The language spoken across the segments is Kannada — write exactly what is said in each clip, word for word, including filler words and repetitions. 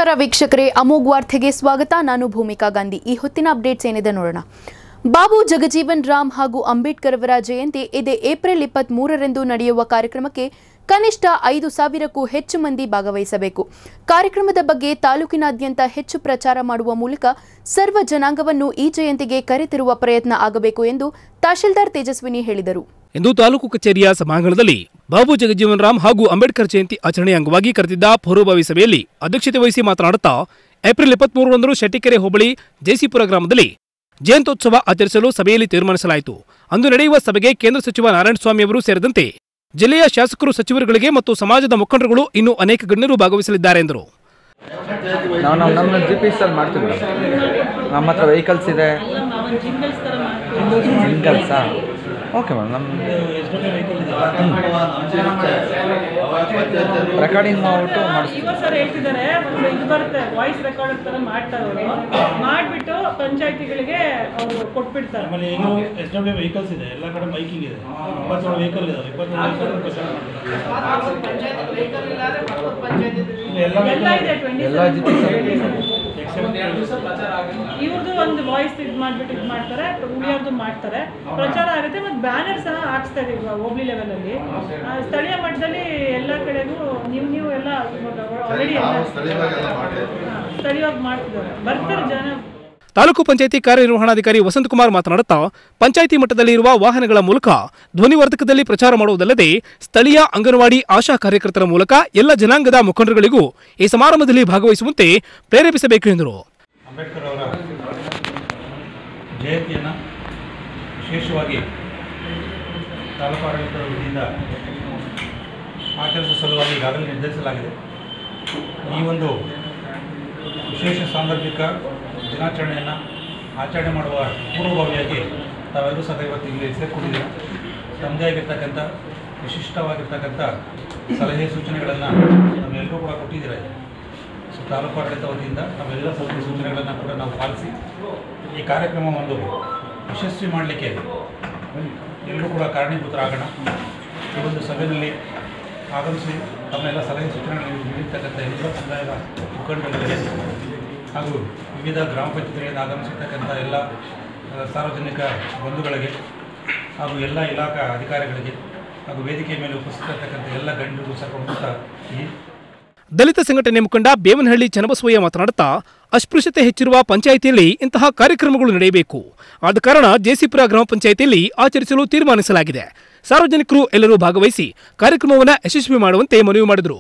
ನಮಸ್ಕಾರ ವೀಕ್ಷಕರೇ, ಅಮೋಘ್ ವಾರ್ತೆಗೆ ಸ್ವಾಗತ. ನಾನು ಭೂಮಿಕಾ ಗಾಂಧಿ. ಈ ಹೊತ್ತಿನ ಅಪ್ಡೇಟ್ಸ್ ಏನಿದೆ ನೋಡೋಣ. ಬಾಬು ಜಗಜೀವನ್ ರಾಮ್ ಹಾಗೂ ಅಂಬೇಡ್ಕರ್ ಅವರ ಜಯಂತಿ ಇದೇ ಏಪ್ರಿಲ್ ಇಪ್ಪತ್ಮೂರರಂದು ನಡೆಯುವ ಕಾರ್ಯಕ್ರಮಕ್ಕೆ ಕನಿಷ್ಠ ಐದು ಸಾವಿರಕ್ಕೂ ಹೆಚ್ಚು ಮಂದಿ ಭಾಗವಹಿಸಬೇಕು. ಕಾರ್ಯಕ್ರಮದ ಬಗ್ಗೆ ತಾಲೂಕಿನಾದ್ಯಂತ ಹೆಚ್ಚು ಪ್ರಚಾರ ಮಾಡುವ ಮೂಲಕ ಸರ್ವ ಜನಾಂಗವನ್ನು ಈ ಜಯಂತಿಗೆ ಕರೆತರುವ ಪ್ರಯತ್ನ ಆಗಬೇಕು ಎಂದು ತಹಶೀಲ್ದಾರ್ ತೇಜಸ್ವಿನಿ ಹೇಳಿದರು. ಇಂದು ತಾಲೂಕು ಕಚೇರಿಯ ಸಭಾಂಗಣದಲ್ಲಿ ಬಾಬು ಜಗಜೀವನ್ ರಾಮ್ ಹಾಗೂ ಅಂಬೇಡ್ಕರ್ ಜಯಂತಿ ಆಚರಣೆ ಅಂಗವಾಗಿ ಕರೆದಿದ್ದ ಪೂರ್ವಭಾವಿ ಸಭೆಯಲ್ಲಿ ಅಧ್ಯಕ್ಷತೆ ವಹಿಸಿ ಮಾತನಾಡುತ್ತಾ ಏಪ್ರಿಲ್ ಇಪ್ಪತ್ಮೂರರಂದು ಶೆಟ್ಟಿಕೆರೆ ಹೋಬಳಿ ಜೇಸಿಪುರ ಗ್ರಾಮದಲ್ಲಿ ಜಯಂತ್ಯೋತ್ಸವ ಆಚರಿಸಲು ಸಭೆಯಲ್ಲಿ ತೀರ್ಮಾನಿಸಲಾಯಿತು. ಅಂದು ನಡೆಯುವ ಸಭೆಗೆ ಕೇಂದ್ರ ಸಚಿವ ನಾರಾಯಣಸ್ವಾಮಿ ಅವರು ಸೇರಿದಂತೆ ಜಿಲ್ಲೆಯ ಶಾಸಕರು, ಸಚಿವರುಗಳಿಗೆ ಮತ್ತು ಸಮಾಜದ ಮುಖಂಡರುಗಳು ಇನ್ನೂ ಅನೇಕ ಗಣ್ಯರು ಭಾಗವಹಿಸಲಿದ್ದಾರೆ ಎಂದರು. ನಾವು ನಮ್ಮ ನಮ್ಮ ಜಿ ಪಿ ಎಸ್ ಮಾಡ್ತೀವಿ. ನಮ್ಮ ಹತ್ರ ವೆಹಿಕಲ್ಸ್ ಇದೆ. ಜಿಂಗಲ್ಸಾ? Okay madam. ನಮ್ಮ ರೆಕಾರ್ಡಿಂಗ್ ಮಾಡಿಬಿಟ್ಟು ಮಾಡಿಸ್ತೀವಿ. ಸರ್ ಹೇಳ್ತಿದ್ದಾರೆ, ಇದು ಬರುತ್ತೆ ವಾಯ್ಸ್ ರೆಕಾರ್ಡ್ ಥರ ಮಾಡ್ತಾರೆ ಅವರು. ಮಾಡಿಬಿಟ್ಟು ಪಂಚಾಯತಿಗಳಿಗೆ ಅವರು ಕೊಟ್ಬಿಡ್ತಾರೆ. ಆಮೇಲೆ ಏನು ಎಸ್ ಡಬ್ಲ್ಯೂ ವೆಹಿಕಲ್ಸ್ ಇದೆ, ಎಲ್ಲ ಕಡೆ ಬೈಕಿಂಗ್ ಇದೆ. ಇಪ್ಪತ್ತೇಳು ವೆಹಿಕಲ್ ಇದಾವೆ. ಇಪ್ಪತ್ತೇಳು ಎಲ್ಲ ಜಿ ಪಿ ಇವ್ರದ್ದು ಒಂದು ವಾಯ್ಸ್ ಇದು ಮಾಡಿಬಿಟ್ಟು ಇದು ಮಾಡ್ತಾರೆ, ಉಳಿಯೋದು ಮಾಡ್ತಾರೆ, ಪ್ರಚಾರ ಆಗುತ್ತೆ. ಮತ್ತು ಬ್ಯಾನರ್ ಸಹ ಹಾಕ್ಸ್ತಾ ಇದೀವಿ ಹೋಬ್ಳಿ ಲೆವೆಲಲ್ಲಿ. ಸ್ಥಳೀಯ ಮಟ್ಟದಲ್ಲಿ ಎಲ್ಲ ಕಡೆಗೂ ನೀವು ನೀವು ಎಲ್ಲ ಆಲ್ರೆಡಿ ಸ್ಥಳೀಯವಾಗಿ ಮಾಡ್ತಿದ್ದಾರೆ, ಬರ್ತಾರೆ ಜನ. ತಾಲೂಕು ಪಂಚಾಯಿತಿ ಕಾರ್ಯನಿರ್ವಹಣಾಧಿಕಾರಿ ವಸಂತಕುಮಾರ್ ಮಾತನಾಡುತ್ತಾ ಪಂಚಾಯಿತಿ ಮಟ್ಟದಲ್ಲಿ ಇರುವ ವಾಹನಗಳ ಮೂಲಕ ಧ್ವನಿವರ್ಧಕದಲ್ಲಿ ಪ್ರಚಾರ ಮಾಡುವುದಲ್ಲದೆ ಸ್ಥಳೀಯ ಅಂಗನವಾಡಿ ಆಶಾ ಕಾರ್ಯಕರ್ತರ ಮೂಲಕ ಎಲ್ಲ ಜನಾಂಗದ ಮುಖಂಡರುಗಳಿಗೂ ಈ ಸಮಾರಂಭದಲ್ಲಿ ಭಾಗವಹಿಸುವಂತೆ ಪ್ರೇರೇಪಿಸಬೇಕು ಎಂದರು. ಅಂಬೇಡ್ಕರ್ ಅವರ ಜಯಂತಿಯನ್ನು ವಿಶೇಷವಾಗಿ ತಾಲೂಕು ಆಡಳಿತದ ವತಿಯಿಂದ ಆಚರಿಸುವ ಸಲುವಾಗಿ ಈಗಾಗಲೇ ನಿರ್ಧರಿಸಲಾಗಿದೆ. ಈ ಒಂದು ವಿಶೇಷ ಸಾಂದರ್ಭಿಕ ದಿನಾಚರಣೆಯನ್ನು ಆಚರಣೆ ಮಾಡುವ ಪೂರ್ವಭಾವಿಯಾಗಿ ತಾವೆಲ್ಲರೂ ಸಹ ಇವತ್ತು ಇಲ್ಲಿ ಸೇರಿಕೊಂಡಿದ್ದೀವಿ. ತಮ್ಮದೇ ಆಗಿರ್ತಕ್ಕಂಥ ವಿಶಿಷ್ಟವಾಗಿರ್ತಕ್ಕಂಥ ಸಲಹೆ ಸೂಚನೆಗಳನ್ನು ನಾವೆಲ್ಲರೂ ಕೂಡ ಕೊಟ್ಟಿದ್ದೀರ. ಸೊ ತಾಲೂಕು ಆಡಳಿತ ವತಿಯಿಂದ ನಾವೆಲ್ಲ ಸಲಹೆ ಸೂಚನೆಗಳನ್ನು ಕೂಡ ನಾವು ಪಾಲಿಸಿ ಈ ಕಾರ್ಯಕ್ರಮ ಒಂದು ಯಶಸ್ವಿ ಮಾಡಲಿಕ್ಕೆ ಎಲ್ಲರೂ ಕೂಡ ಕಾರಣೀಭೂತರಾಗೋಣ. ಈ ಒಂದು ಸಭೆಯಲ್ಲಿ ಆಗಮಿಸಿ ತಮ್ಮೆಲ್ಲ ಸಲಹೆ ಸೂಚನೆಗಳನ್ನು ನೀಡಿರ್ತಕ್ಕಂಥ ಎಲ್ಲ ಸಮುದಾಯದ ಮುಖಂಡರುಗಳಿಗೆ ಹಾಗೂ ವಿವಿಧ ಗ್ರಾಮ ಪಂಚಾಯತ್ಗಳಿಂದ ಆಗಮಿಸಿರ್ತಕ್ಕಂಥ ಎಲ್ಲ ಸಾರ್ವಜನಿಕ ಬಂಧುಗಳಿಗೆ ಹಾಗೂ ಎಲ್ಲ ಇಲಾಖಾ ಅಧಿಕಾರಿಗಳಿಗೆ ಹಾಗೂ ವೇದಿಕೆಯ ಮೇಲೆ ಉಪಸ್ಥಿತರ್ತಕ್ಕಂಥ ಎಲ್ಲ ಗಣ್ಯರಿಗೂ ಸಹ ಈ ದಲಿತ ಸಂಘಟನೆ ಮುಖಂಡ ಬೇವನಹಳ್ಳಿ ಚನ್ನಬಸವಯ್ಯ ಮಾತನಾಡುತ್ತಾ ಅಸ್ಪೃಶ್ಯತೆ ಹೆಚ್ಚಿರುವ ಪಂಚಾಯಿತಿಯಲ್ಲಿ ಇಂತಹ ಕಾರ್ಯಕ್ರಮಗಳು ನಡೆಯಬೇಕು. ಆದ ಕಾರಣ ಜೇಸಿಪುರ ಗ್ರಾಮ ಪಂಚಾಯಿತಿಯಲ್ಲಿ ಆಚರಿಸಲು ತೀರ್ಮಾನಿಸಲಾಗಿದೆ. ಸಾರ್ವಜನಿಕರು ಎಲ್ಲರೂ ಭಾಗವಹಿಸಿ ಕಾರ್ಯಕ್ರಮವನ್ನು ಯಶಸ್ವಿ ಮಾಡುವಂತೆ ಮನವಿ ಮಾಡಿದರು.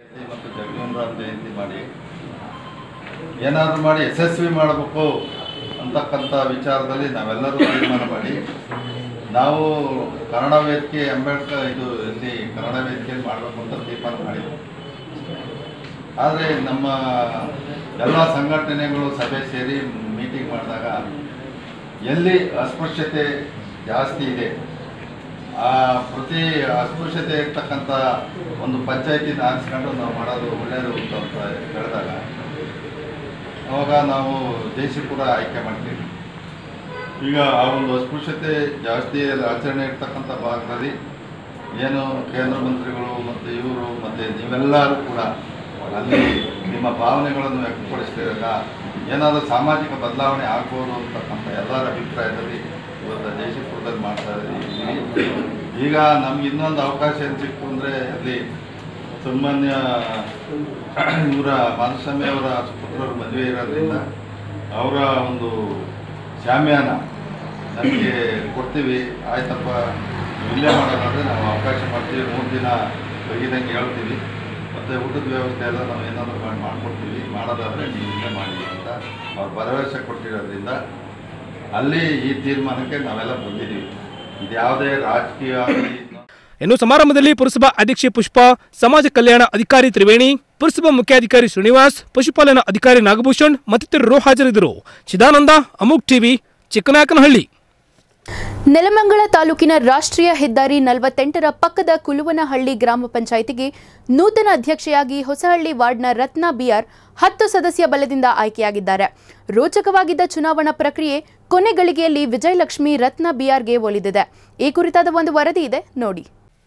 ಏನಾದರೂ ಮಾಡಿ ಯಶಸ್ವಿ ಮಾಡಬೇಕು ಅಂತಕ್ಕಂಥ ವಿಚಾರದಲ್ಲಿ ನಾವೆಲ್ಲರೂ ತೀರ್ಮಾನ ಮಾಡಿ ನಾವು ಕನ್ನಡ ವೇದಿಕೆ ಅಂಬೇಡ್ಕರ್ ಇದು ಇಲ್ಲಿ ಕನ್ನಡ ವೇದಿಕೆಯಲ್ಲಿ ಮಾಡಬೇಕು ಅಂತ ತೀರ್ಮಾನ ಮಾಡಿದ್ವಿ. ಆದರೆ ನಮ್ಮ ಎಲ್ಲ ಸಂಘಟನೆಗಳು ಸಭೆ ಸೇರಿ ಮೀಟಿಂಗ್ ಮಾಡಿದಾಗ ಎಲ್ಲಿ ಅಸ್ಪೃಶ್ಯತೆ ಜಾಸ್ತಿ ಇದೆ, ಆ ಪ್ರತಿ ಅಸ್ಪೃಶ್ಯತೆ ಇರ್ತಕ್ಕಂಥ ಒಂದು ಪಂಚಾಯತಿನ ಆರಿಸ್ಕೊಂಡು ನಾವು ಮಾಡೋದು ಒಳ್ಳೆಯದು ಅಂತ ಹೇಳಿದಾಗ ಅವಾಗ ನಾವು ಜೇಸಿಪುರ ಆಯ್ಕೆ ಮಾಡ್ತೀವಿ. ಈಗ ಆ ಒಂದು ಅಸ್ಪೃಶ್ಯತೆ ಜಾಸ್ತಿ ಆಚರಣೆ ಇರ್ತಕ್ಕಂಥ ಭಾಗದಲ್ಲಿ ಏನು ಕೇಂದ್ರ ಮಂತ್ರಿಗಳು ಮತ್ತು ಇವರು ಮತ್ತು ನೀವೆಲ್ಲರೂ ಕೂಡ ಅಲ್ಲಿ ನಿಮ್ಮ ಭಾವನೆಗಳನ್ನು ವ್ಯಕ್ತಪಡಿಸ್ತಿರಾಗ ಏನಾದರೂ ಸಾಮಾಜಿಕ ಬದಲಾವಣೆ ಆಗ್ಬೋದು ಅಂತಕ್ಕಂಥ ಎಲ್ಲರ ಅಭಿಪ್ರಾಯದಲ್ಲಿ ಇವತ್ತು ಜಯಸಿಪುರದಲ್ಲಿ ಮಾಡ್ತಾ ಇದ್ದೀವಿ. ಈಗ ನಮ್ಗೆ ಇನ್ನೊಂದು ಅವಕಾಶ ಏನು ಸಿಕ್ತು ಅಂದರೆ ಅಲ್ಲಿ ಸಾಮಾನ್ಯ ಇವರ ಮಾಧುಸ್ವಾಮಿ ಅವರ ಸುಪುತ್ರರು ಮದುವೆ ಇರೋದ್ರಿಂದ ಅವರ ಒಂದು ಶಾಮ್ಯಾನ ನಮಗೆ ಕೊಡ್ತೀವಿ, ಆಯ್ತಪ್ಪ ಇಲ್ಲೇ ಮಾಡೋದಾದರೆ ನಾವು ಅವಕಾಶ ಮಾಡ್ತೀವಿ, ಮೂರು ದಿನ ಬೈದಂಗೆ ಹೇಳ್ತೀವಿ, ಮತ್ತು ಊಟದ ವ್ಯವಸ್ಥೆ ಎಲ್ಲ ನಾವು ಏನಾದರೂ ಮಾಡಿ ಮಾಡಿಕೊಡ್ತೀವಿ, ಮಾಡೋದಾದರೆ ನೀವು ಇಲ್ಲೇ ಮಾಡಿ ಅಂತ ಅವ್ರು ಭರವಸೆ ಕೊಟ್ಟಿರೋದ್ರಿಂದ ಅಲ್ಲಿ ಈ ತೀರ್ಮಾನಕ್ಕೆ ನಾವೆಲ್ಲ ಬಂದಿದ್ದೀವಿ. ಇದು ಯಾವುದೇ ರಾಜಕೀಯ. ಇನ್ನು ಸಮಾರಂಭದಲ್ಲಿ ಪುರಸಭಾ ಅಧ್ಯಕ್ಷೆ ಪುಷ್ಪ, ಸಮಾಜ ಕಲ್ಯಾಣ ಅಧಿಕಾರಿ ತ್ರಿವೇಣಿ, ಪುರಸಭಾ ಮುಖ್ಯಾಧಿಕಾರಿ ಶ್ರೀನಿವಾಸ್, ಪಶುಪಾಲನಾ ಅಧಿಕಾರಿ ನಾಗಭೂಷಣ್ ಮತ್ತಿತರರು ಹಾಜರಿದ್ದರು. ಚಿದಾನಂದ, ಅಮೋಘ್ ಟಿವಿ, ಚಿಕ್ಕನಾಯಕನಹಳ್ಳಿ. ನೆಲಮಂಗಲ ತಾಲೂಕಿನ ರಾಷ್ಟ್ರೀಯ ಹೆದ್ದಾರಿ ನಲವತ್ತೆಂಟರ ಪಕ್ಕದ ಕುಲುವನಹಳ್ಳಿ ಗ್ರಾಮ ಪಂಚಾಯಿತಿಗೆ ನೂತನ ಅಧ್ಯಕ್ಷೆಯಾಗಿ ಹೊಸಹಳ್ಳಿ ವಾರ್ಡ್ನ ರತ್ನ ಬಿಆರ್ ಹತ್ತು ಸದಸ್ಯ ಬಲದಿಂದ ಆಯ್ಕೆಯಾಗಿದ್ದಾರೆ. ರೋಚಕವಾಗಿದ್ದ ಚುನಾವಣಾ ಪ್ರಕ್ರಿಯೆ ಕೊನೆಗಳಿಗೆಯಲ್ಲಿ ವಿಜಯಲಕ್ಷ್ಮಿ ರತ್ನ ಬಿಆರ್ಗೆ ಒಲಿದಿದೆ. ಈ ಕುರಿತಾದ ಒಂದು ವರದಿ ಇದೆ ನೋಡಿ.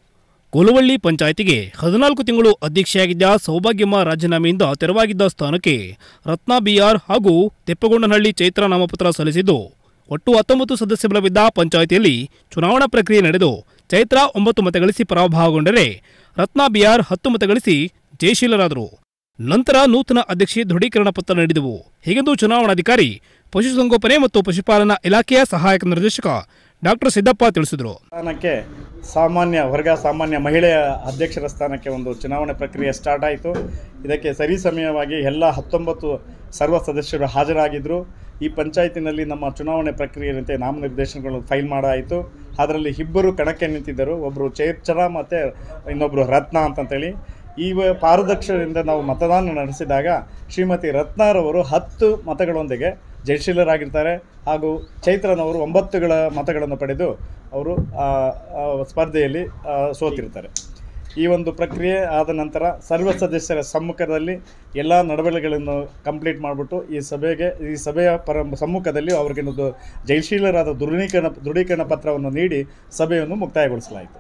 ಕೋಲವಳ್ಳಿ ಪಂಚಾಯಿತಿಗೆ ಹದಿನಾಲ್ಕು ತಿಂಗಳು ಅಧ್ಯಕ್ಷೆಯಾಗಿದ್ದ ಸೌಭಾಗ್ಯಮ್ಮ ರಾಜೀನಾಮೆಯಿಂದ ತೆರವಾಗಿದ್ದ ಸ್ಥಾನಕ್ಕೆ ರತ್ನಾ ಬಿಆರ್ ಹಾಗೂ ತೆಪ್ಪಗೊಂಡನಹಳ್ಳಿ ಚೈತ್ರ ನಾಮಪತ್ರ ಸಲ್ಲಿಸಿದ್ದು ಒಟ್ಟು ಹತ್ತೊಂಬತ್ತು ಸದಸ್ಯ ಬಲವಿದ್ದ ಪಂಚಾಯಿತಿಯಲ್ಲಿ ಚುನಾವಣಾ ಪ್ರಕ್ರಿಯೆ ನಡೆದು ಚೈತ್ರ ಒಂಬತ್ತು ಮತ ಗಳಿಸಿ ಪರಾಭವಗೊಂಡರೆ ರತ್ನಾ ಬಿಆರ್ ಹತ್ತು ಮತ ಗಳಿಸಿ ಜಯಶೀಲರಾದರು. ನಂತರ ನೂತನ ಅಧ್ಯಕ್ಷೆ ದೃಢೀಕರಣ ಪತ್ರ ನೀಡಿದವು. ಹೀಗೆಂದು ಚುನಾವಣಾಧಿಕಾರಿ ಪಶುಸಂಗೋಪನೆ ಮತ್ತು ಪಶುಪಾಲನಾ ಇಲಾಖೆಯ ಸಹಾಯಕ ನಿರ್ದೇಶಕ ಡಾಕ್ಟರ್ ಸಿದ್ದಪ್ಪ ತಿಳಿಸಿದರು. ಸ್ಥಾನಕ್ಕೆ ಸಾಮಾನ್ಯ ವರ್ಗ ಸಾಮಾನ್ಯ ಮಹಿಳೆಯ ಅಧ್ಯಕ್ಷರ ಸ್ಥಾನಕ್ಕೆ ಒಂದು ಚುನಾವಣೆ ಪ್ರಕ್ರಿಯೆ ಸ್ಟಾರ್ಟ್ ಆಯಿತು. ಇದಕ್ಕೆ ಸರಿಸಮಯವಾಗಿ ಎಲ್ಲ ಹತ್ತೊಂಬತ್ತು ಸರ್ವ ಸದಸ್ಯರು ಹಾಜರಾಗಿದ್ದರು. ಈ ಪಂಚಾಯತಿನಲ್ಲಿ ನಮ್ಮ ಚುನಾವಣೆ ಪ್ರಕ್ರಿಯೆಯಂತೆ ನಾಮನಿರ್ದೇಶನಗಳು ಫೈಲ್ ಮಾಡಾಯಿತು. ಅದರಲ್ಲಿ ಇಬ್ಬರು ಕಣಕ್ಕೆ ನಿಂತಿದ್ದರು, ಒಬ್ಬರು ಚೈತ್ರ ಮತ್ತು ಇನ್ನೊಬ್ಬರು ರತ್ನ ಅಂತಂತೇಳಿ. ಈ ಪಾರದರ್ಶಕದಿಂದ ನಾವು ಮತದಾನ ನಡೆಸಿದಾಗ ಶ್ರೀಮತಿ ರತ್ನಾರವರು ಹತ್ತು ಮತಗಳೊಂದಿಗೆ ಜಯಶೀಲರಾಗಿರ್ತಾರೆ ಹಾಗೂ ಚೈತ್ರನವರು ಒಂಬತ್ತುಗಳ ಮತಗಳನ್ನು ಪಡೆದು ಅವರು ಸ್ಪರ್ಧೆಯಲ್ಲಿ ಸೋತಿರ್ತಾರೆ. ಈ ಒಂದು ಪ್ರಕ್ರಿಯೆ ಆದ ನಂತರ ಸರ್ವ ಸದಸ್ಯರ ಸಮ್ಮುಖದಲ್ಲಿ ಎಲ್ಲ ನಡವಳಿಕೆಗಳನ್ನು ಕಂಪ್ಲೀಟ್ ಮಾಡಿಬಿಟ್ಟು ಈ ಸಭೆಗೆ ಈ ಸಭೆಯ ಪರ ಸಮ್ಮುಖದಲ್ಲಿ ಅವರಿಗೊಂದು ಜಯಶೀಲರಾದ ದೃಢೀಕರಣ ದೃಢೀಕರಣ ಪತ್ರವನ್ನು ನೀಡಿ ಸಭೆಯನ್ನು ಮುಕ್ತಾಯಗೊಳಿಸಲಾಯಿತು.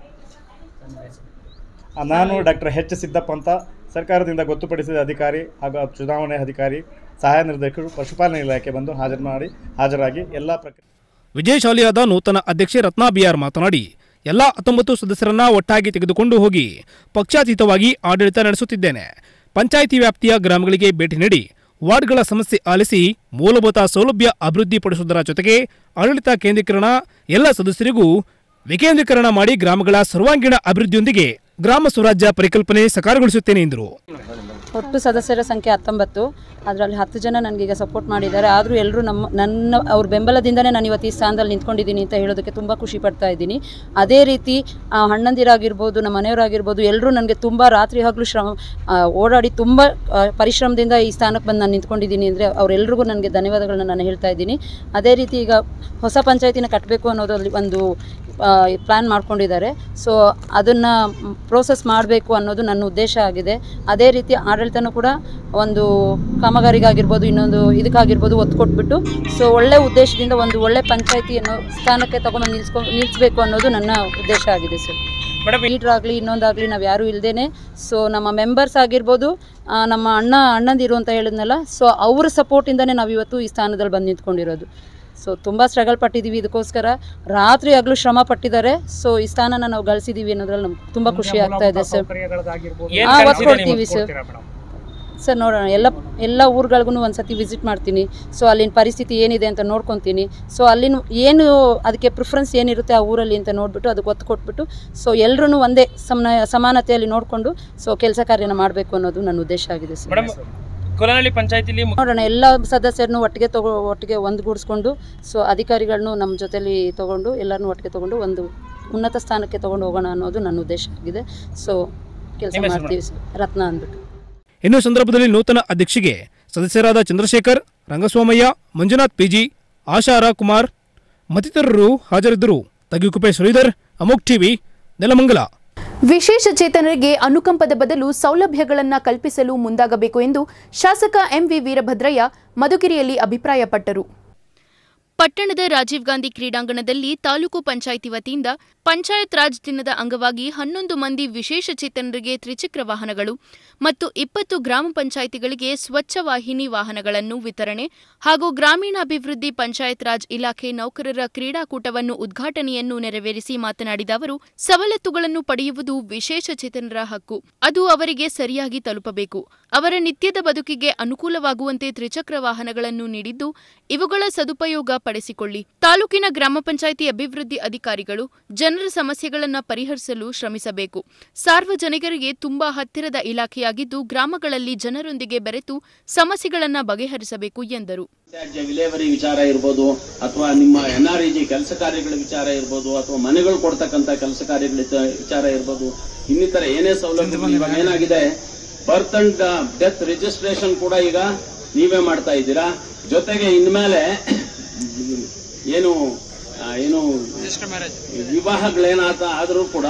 ನಾನು ಡಾಕ್ಟರ್ ಎಚ್ ಸಿದ್ದಪ್ಪ ಅಂತ ಸರ್ಕಾರದಿಂದ ಗೊತ್ತುಪಡಿಸಿದ ಅಧಿಕಾರಿ ಹಾಗೂ ಚುನಾವಣೆ ಅಧಿಕಾರಿ ಸಹಾಯ ನಿರ್ದೇಶಕರು ಪಶುಪಾಲನಾ ಇಲಾಖೆ ಬಂದು ಹಾಜರು ಮಾಡಿ ಹಾಜರಾಗಿ ಎಲ್ಲ ಪ್ರಕ್ರಿಯೆ ವಿಜಯಶಾಲಿಯಾದ ನೂತನ ಅಧ್ಯಕ್ಷೆ ರತ್ನಾ ಬಿಆರ್ ಮಾತನಾಡಿ ಎಲ್ಲ ಹತ್ತೊಂಬತ್ತು ಸದಸ್ಯರನ್ನ ಒಟ್ಟಾಗಿ ತೆಗೆದುಕೊಂಡು ಹೋಗಿ ಪಕ್ಷಾತೀತವಾಗಿ ಆಡಳಿತ ನಡೆಸುತ್ತಿದ್ದೇನೆ. ಪಂಚಾಯಿತಿ ವ್ಯಾಪ್ತಿಯ ಗ್ರಾಮಗಳಿಗೆ ಭೇಟಿ ನೀಡಿ ವಾರ್ಡ್ಗಳ ಸಮಸ್ಯೆ ಆಲಿಸಿ ಮೂಲಭೂತ ಸೌಲಭ್ಯ ಅಭಿವೃದ್ಧಿಪಡಿಸುವುದರ ಜೊತೆಗೆ ಆಡಳಿತ ಕೇಂದ್ರೀಕರಣ ಎಲ್ಲ ಸದಸ್ಯರಿಗೂ ವಿಕೇಂದ್ರೀಕರಣ ಮಾಡಿ ಗ್ರಾಮಗಳ ಸರ್ವಾಂಗೀಣ ಅಭಿವೃದ್ಧಿಯೊಂದಿಗೆ ಗ್ರಾಮ ಸ್ವರಾಜ್ಯ ಪರಿಕಲ್ಪನೆ ಸಾಕಾರಗೊಳಿಸುತ್ತೇನೆ ಎಂದರು. ಒಟ್ಟು ಸದಸ್ಯರ ಸಂಖ್ಯೆ ಹತ್ತೊಂಬತ್ತು, ಅದರಲ್ಲಿ ಹತ್ತು ಜನ ನನಗೀಗ ಸಪೋರ್ಟ್ ಮಾಡಿದ್ದಾರೆ. ಆದರೂ ಎಲ್ಲರೂ ನಮ್ಮ ನನ್ನ ಅವ್ರ ಬೆಂಬಲದಿಂದನೇ ನಾನು ಇವತ್ತು ಈ ಸ್ಥಾನದಲ್ಲಿ ನಿಂತ್ಕೊಂಡಿದ್ದೀನಿ ಅಂತ ಹೇಳೋದಕ್ಕೆ ತುಂಬ ಖುಷಿ ಪಡ್ತಾ ಇದ್ದೀನಿ. ಅದೇ ರೀತಿ ಅಣ್ಣಂದಿರಾಗಿರ್ಬೋದು, ನಮ್ಮ ಮನೆಯವರಾಗಿರ್ಬೋದು, ಎಲ್ಲರೂ ನನಗೆ ತುಂಬ ರಾತ್ರಿ ಹಗಲು ಶ್ರಮ ಓಡಾಡಿ ತುಂಬ ಪರಿಶ್ರಮದಿಂದ ಈ ಸ್ಥಾನಕ್ಕೆ ಬಂದು ನಾನು ನಿಂತ್ಕೊಂಡಿದ್ದೀನಿ ಅಂದರೆ ಅವರೆಲ್ಲರಿಗೂ ನನಗೆ ಧನ್ಯವಾದಗಳನ್ನ ನಾನು ಹೇಳ್ತಾ ಇದ್ದೀನಿ. ಅದೇ ರೀತಿ ಈಗ ಹೊಸ ಪಂಚಾಯತಿನ ಕಟ್ಟಬೇಕು ಅನ್ನೋದ್ರಲ್ಲಿ ಒಂದು ಪ್ಲ್ಯಾನ್ ಮಾಡ್ಕೊಂಡಿದ್ದಾರೆ. ಸೊ ಅದನ್ನು ಪ್ರೋಸೆಸ್ ಮಾಡಬೇಕು ಅನ್ನೋದು ನನ್ನ ಉದ್ದೇಶ ಆಗಿದೆ. ಅದೇ ರೀತಿ ಆಡಳಿತನೂ ಕೂಡ ಒಂದು ಕಾಮಗಾರಿಗಾಗಿರ್ಬೋದು, ಇನ್ನೊಂದು ಇದಕ್ಕಾಗಿರ್ಬೋದು ಒತ್ತು ಕೊಟ್ಬಿಟ್ಟು ಸೊ ಒಳ್ಳೆ ಉದ್ದೇಶದಿಂದ ಒಂದು ಒಳ್ಳೆ ಪಂಚಾಯತಿಯನ್ನು ಸ್ಥಾನಕ್ಕೆ ತಗೊಂಡು ನಿಲ್ಸ್ಕೊ ನಿಲ್ಲಿಸಬೇಕು ಅನ್ನೋದು ನನ್ನ ಉದ್ದೇಶ ಆಗಿದೆ ಸರ್. ಮೇಡಮ್, ಲೀಡ್ರ್ ಆಗಲಿ ಇನ್ನೊಂದಾಗಲಿ ನಾವು ಯಾರೂ ಇಲ್ಲದೇ ಸೊ ನಮ್ಮ ಮೆಂಬರ್ಸ್ ಆಗಿರ್ಬೋದು, ನಮ್ಮ ಅಣ್ಣ ಅಣ್ಣಂದಿರು ಅಂತ ಹೇಳಿದ್ನಲ್ಲ, ಸೊ ಅವರ ಸಪೋರ್ಟಿಂದನೇ ನಾವು ಇವತ್ತು ಈ ಸ್ಥಾನದಲ್ಲಿ ಬಂದು ನಿಂತ್ಕೊಂಡಿರೋದು. ಸೊ ತುಂಬ ಸ್ಟ್ರಗಲ್ ಪಟ್ಟಿದ್ದೀವಿ, ಇದಕ್ಕೋಸ್ಕರ ರಾತ್ರಿ ಆಗಲೂ ಶ್ರಮ ಪಟ್ಟಿದ್ದಾರೆ. ಸೊ ಈ ಸ್ಥಾನನ ನಾವು ಗಳಿಸಿದ್ದೀವಿ ಅನ್ನೋದ್ರಲ್ಲಿ ನಮ್ಗೆ ತುಂಬ ಖುಷಿ ಆಗ್ತಾ ಇದೆ ಸರ್. ಹಾಂ, ಒತ್ತು ಕೊಡ್ತೀವಿ ಸರ್. ಸರ್ ನೋಡೋಣ, ಎಲ್ಲ ಎಲ್ಲ ಊರುಗಳಿಗೂ ಒಂದು ಸತಿ ವಿಸಿಟ್ ಮಾಡ್ತೀನಿ. ಸೊ ಅಲ್ಲಿನ ಪರಿಸ್ಥಿತಿ ಏನಿದೆ ಅಂತ ನೋಡ್ಕೊತೀನಿ. ಸೊ ಅಲ್ಲಿನ ಏನು ಅದಕ್ಕೆ ಪ್ರಿಫರೆನ್ಸ್ ಏನಿರುತ್ತೆ ಆ ಊರಲ್ಲಿ ಅಂತ ನೋಡಿಬಿಟ್ಟು ಅದಕ್ಕೆ ಒತ್ತು ಕೊಟ್ಬಿಟ್ಟು ಸೊ ಎಲ್ಲರೂ ಒಂದೇ ಸಮನ ಸಮಾನತೆಯಲ್ಲಿ ನೋಡಿಕೊಂಡು ಸೊ ಕೆಲಸ ಕಾರ್ಯನ ಮಾಡಬೇಕು ಅನ್ನೋದು ನನ್ನ ಉದ್ದೇಶ ಆಗಿದೆ ಸರ್. ಕೋಲನಹಳ್ಳಿ ಪಂಚಾಯತಿಲಿ ನೋಡೋಣ, ಎಲ್ಲ ಸದಸ್ಯರನ್ನು ಒಟ್ಟಿಗೆ ತಗೋ ಒಟ್ಟಿಗೆ ಒಂದುಗೂಡಿಸ್ಕೊಂಡು ಸೊ ಅಧಿಕಾರಿಗಳನ್ನು ನಮ್ಮ ಜೊತೆಲಿ ತೊಗೊಂಡು ಎಲ್ಲರನ್ನೂ ಒಟ್ಟಿಗೆ ತೊಗೊಂಡು ಒಂದು ಉನ್ನತ ಸ್ಥಾನಕ್ಕೆ ತೊಗೊಂಡು ಹೋಗೋಣ ಅನ್ನೋದು ನನ್ನ ಉದ್ದೇಶ ಆಗಿದೆ. ಸೊ ಕೆಲಸ ಮಾಡ್ತೀವಿ ಸರ್. ರತ್ನ ಅಂದ್ಬಿಟ್ಟು. ಇನ್ನು ಸಂದರ್ಭದಲ್ಲಿ ನೂತನ ಅಧ್ಯಕ್ಷೆಗೆ ಸದಸ್ಯರಾದ ಚಂದ್ರಶೇಖರ್, ರಂಗಸ್ವಾಮಯ್ಯ, ಮಂಜುನಾಥ್ ಪಿಜಿ, ಆಶಾ ರಾ ಕುಮಾರ್ ಮತ್ತಿತರರು ಹಾಜರಿದ್ದರು. ತಗಿಕುಪೆ ಶ್ರೀಧರ್, ಅಮೋಕ್ ಟಿವಿ, ನೆಲಮಂಗಲ. ವಿಶೇಷ ಚೇತನರಿಗೆ ಅನುಕಂಪದ ಬದಲು ಸೌಲಭ್ಯಗಳನ್ನು ಕಲ್ಪಿಸಲು ಮುಂದಾಗಬೇಕು ಎಂದು ಶಾಸಕ ಎಂವಿ ವೀರಭದ್ರಯ್ಯ ಮಧುಗಿರಿಯಲ್ಲಿ ಅಭಿಪ್ರಾಯಪಟ್ಟರು. ಪಟ್ಟಣದ ರಾಜೀವ್ ಗಾಂಧಿ ಕ್ರೀಡಾಂಗಣದಲ್ಲಿ ತಾಲೂಕು ಪಂಚಾಯಿತಿ ವತಿಯಿಂದ ಪಂಚಾಯತ್ ರಾಜ್ ದಿನದ ಅಂಗವಾಗಿ ಹನ್ನೊಂದು ಮಂದಿ ವಿಶೇಷ ಚೇತನರಿಗೆ ತ್ರಿಚಕ್ರ ವಾಹನಗಳು ಮತ್ತು ಇಪ್ಪತ್ತು ಗ್ರಾಮ ಪಂಚಾಯಿತಿಗಳಿಗೆ ಸ್ವಚ್ಛ ವಾಹಿನಿ ವಾಹನಗಳನ್ನು ವಿತರಣೆ ಹಾಗೂ ಗ್ರಾಮೀಣಾಭಿವೃದ್ಧಿ ಪಂಚಾಯತ್ ರಾಜ್ ಇಲಾಖೆ ನೌಕರರ ಕ್ರೀಡಾಕೂಟವನ್ನು ಉದ್ಘಾಟನೆಯನ್ನು ನೆರವೇರಿಸಿ ಮಾತನಾಡಿದ ಅವರು, ಸವಲತ್ತುಗಳನ್ನು ಪಡೆಯುವುದು ವಿಶೇಷ ಚೇತನರ ಹಕ್ಕು. ಅದು ಅವರಿಗೆ ಸರಿಯಾಗಿ ತಲುಪಬೇಕು. ಅವರ ನಿತ್ಯದ ಬದುಕಿಗೆ ಅನುಕೂಲವಾಗುವಂತೆ ತ್ರಿಚಕ್ರ ವಾಹನಗಳನ್ನು ನೀಡಿದ್ದು, ಇವುಗಳ ಸದುಪಯೋಗ ಪಡಿಸಿಕೊಳ್ಳಿ. ತಾಲೂಕಿನ ಗ್ರಾಮ ಪಂಚಾಯಿತಿ ಅಭಿವೃದ್ಧಿ ಅಧಿಕಾರಿಗಳು ಜನರ ಸಮಸ್ಯೆಗಳನ್ನು ಪರಿಹರಿಸಲು ಶ್ರಮಿಸಬೇಕು. ಸಾರ್ವಜನಿಕರಿಗೆ ತುಂಬಾ ಹತ್ತಿರದ ಇಲಾಖೆಯಾಗಿದ್ದು, ಗ್ರಾಮಗಳಲ್ಲಿ ಜನರೊಂದಿಗೆ ಬೆರೆತು ಸಮಸ್ಯೆಗಳನ್ನು ಬಗೆಹರಿಸಬೇಕು ಎಂದರು. ತ್ಯಾಜ್ಯ ವಿಲೇವಾರಿ ವಿಚಾರ ಇರ್ಬೋದು, ಅಥವಾ ನಿಮ್ಮ ಎನ್ಆರ್ಇಜಿ ಕೆಲಸ ಕಾರ್ಯಗಳ ವಿಚಾರ ಇರ್ಬೋದು, ಅಥವಾ ಮನೆಗಳು ಕೊಡ್ತಕ್ಕಂಥ ಕೆಲಸ ಕಾರ್ಯಗಳ ವಿಚಾರ ಇರ್ಬೋದು, ಇನ್ನಿತರ ಏನೇ ಸೌಲಭ್ಯ ಏನಾಗಿದೆ, ಬರ್ತ್ ಅಂಡ್ ಡೆತ್ ರಿಜಿಸ್ಟ್ರೇಷನ್ ಕೂಡ ಈಗ ನೀವೇ ಮಾಡ್ತಾ ಇದ್ದೀರಾ. ಜೊತೆಗೆ ಇನ್ಮೇಲೆ ಏನು ಏನು ವಿವಾಹಗಳೇನಾದ ಆದ್ರೂ ಕೂಡ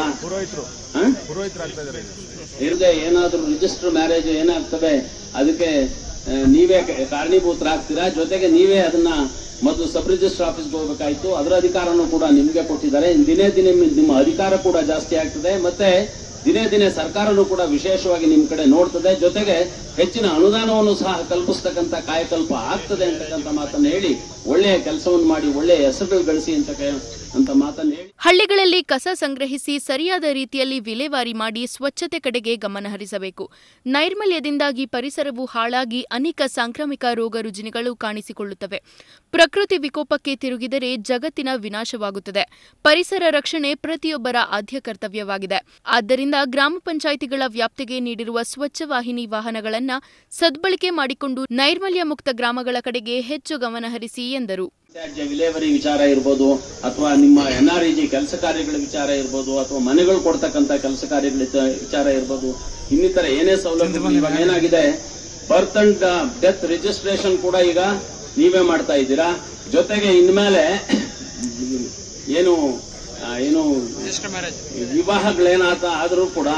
ಇರದೆ ಏನಾದ್ರೂ ರಿಜಿಸ್ಟರ್ ಮ್ಯಾರೇಜ್ ಏನಾಗ್ತದೆ ಅದಕ್ಕೆ ನೀವೇ ಕಾರಣೀಭೂತರಾಗ್ತೀರಾ. ಜೊತೆಗೆ ನೀವೇ ಅದನ್ನ ಮೊದಲು ಸಬ್ ರಿಜಿಸ್ಟರ್ ಆಫೀಸ್ಗೆ ಹೋಗ್ಬೇಕಾಯ್ತು, ಅದರ ಅಧಿಕಾರನೂ ಕೂಡ ನಿಮ್ಗೆ ಕೊಟ್ಟಿದ್ದಾರೆ. ದಿನೇ ದಿನೇ ನಿಮ್ಮ ಅಧಿಕಾರ ಕೂಡ ಜಾಸ್ತಿ ಆಗ್ತದೆ. ಮತ್ತೆ ದಿನೇ ದಿನೇ ಸರ್ಕಾರನೂ ಕೂಡ ವಿಶೇಷವಾಗಿ ನಿಮ್ಮ ಕಡೆ ನೋಡ್ತದೆ, ಜೊತೆಗೆ ಹೆಚ್ಚಿನ ಅನುದಾನವನ್ನು ಸಹ ಕಲ್ಪಿಸ್ತಕ್ಕಂಥ ಕಾಯಕಲ್ಪ ಆಗ್ತದೆ ಅಂತಕ್ಕಂಥ ಮಾತನ್ನು ಹೇಳಿ ಒಳ್ಳೆಯ ಕೆಲಸವನ್ನು ಮಾಡಿ ಒಳ್ಳೆಯ ಹೆಸರು ಗಳಿಸಿ ಅಂತ ಅಂತ ಮಾತನ್ನು ಹೇಳಿ ಹಳ್ಳಿಗಳಲ್ಲಿ ಕಸ ಸಂಗ್ರಹಿಸಿ ಸರಿಯಾದ ರೀತಿಯಲ್ಲಿ ವಿಲೇವಾರಿ ಮಾಡಿ ಸ್ವಚ್ಛತೆ ಕಡೆಗೆ ಗಮನ ಹರಿಸಬೇಕು. ನೈರ್ಮಲ್ಯದಿಂದಾಗಿ ಪರಿಸರವು ಹಾಳಾಗಿ ಅನೇಕ ಸಾಂಕ್ರಾಮಿಕ ರೋಗ ರುಜಿನಗಳು ಕಾಣಿಸಿಕೊಳ್ಳುತ್ತವೆ. ಪ್ರಕೃತಿ ವಿಕೋಪಕ್ಕೆ ತಿರುಗಿದರೆ ಜಗತ್ತಿನ ವಿನಾಶವಾಗುತ್ತದೆ. ಪರಿಸರ ರಕ್ಷಣೆ ಪ್ರತಿಯೊಬ್ಬರ ಆದ್ಯ ಕರ್ತವ್ಯವಾಗಿದೆ. ಆದ್ದರಿಂದ ಗ್ರಾಮ ಪಂಚಾಯಿತಿಗಳ ವ್ಯಾಪ್ತಿಗೆ ನೀಡಿರುವ ಸ್ವಚ್ಛ ವಾಹಿನಿ ವಾಹನಗಳನ್ನು ಸದ್ಬಳಕೆ ಮಾಡಿಕೊಂಡು ನೈರ್ಮಲ್ಯ ಮುಕ್ತ ಗ್ರಾಮಗಳ ಕಡೆಗೆ ಹೆಚ್ಚು ಗಮನ ಹರಿಸಿ ಎಂದರು. ತ್ಯಾಜ್ಯ ವಿಲೇವಾರಿ ವಿಚಾರ ಇರ್ಬೋದು, ಅಥವಾ ನಿಮ್ಮ ಎನ್ ಆರ್ ಇ ಜಿ ಕೆಲಸ ಕಾರ್ಯಗಳ ವಿಚಾರ ಇರ್ಬೋದು, ಅಥವಾ ಮನೆಗಳು ಕೊಡ್ತಕ್ಕಂಥ ಕೆಲಸ ಕಾರ್ಯಗಳ ವಿಚಾರ ಇರ್ಬೋದು, ಇನ್ನಿತರ ಏನೇ ಸೌಲಭ್ಯಗಳು ಇವಾಗ ಏನಾಗಿದೆ, ಬರ್ತ್ ಅಂಡ್ ಡೆತ್ ರಿಜಿಸ್ಟ್ರೇಷನ್ ಕೂಡ ಈಗ ನೀವೇ ಮಾಡ್ತಾ ಇದ್ದೀರಾ. ಜೊತೆಗೆ ಇನ್ಮೇಲೆ ಏನು ಏನು ವಿವಾಹಗಳೇನಾದ ಆದರೂ ಕೂಡ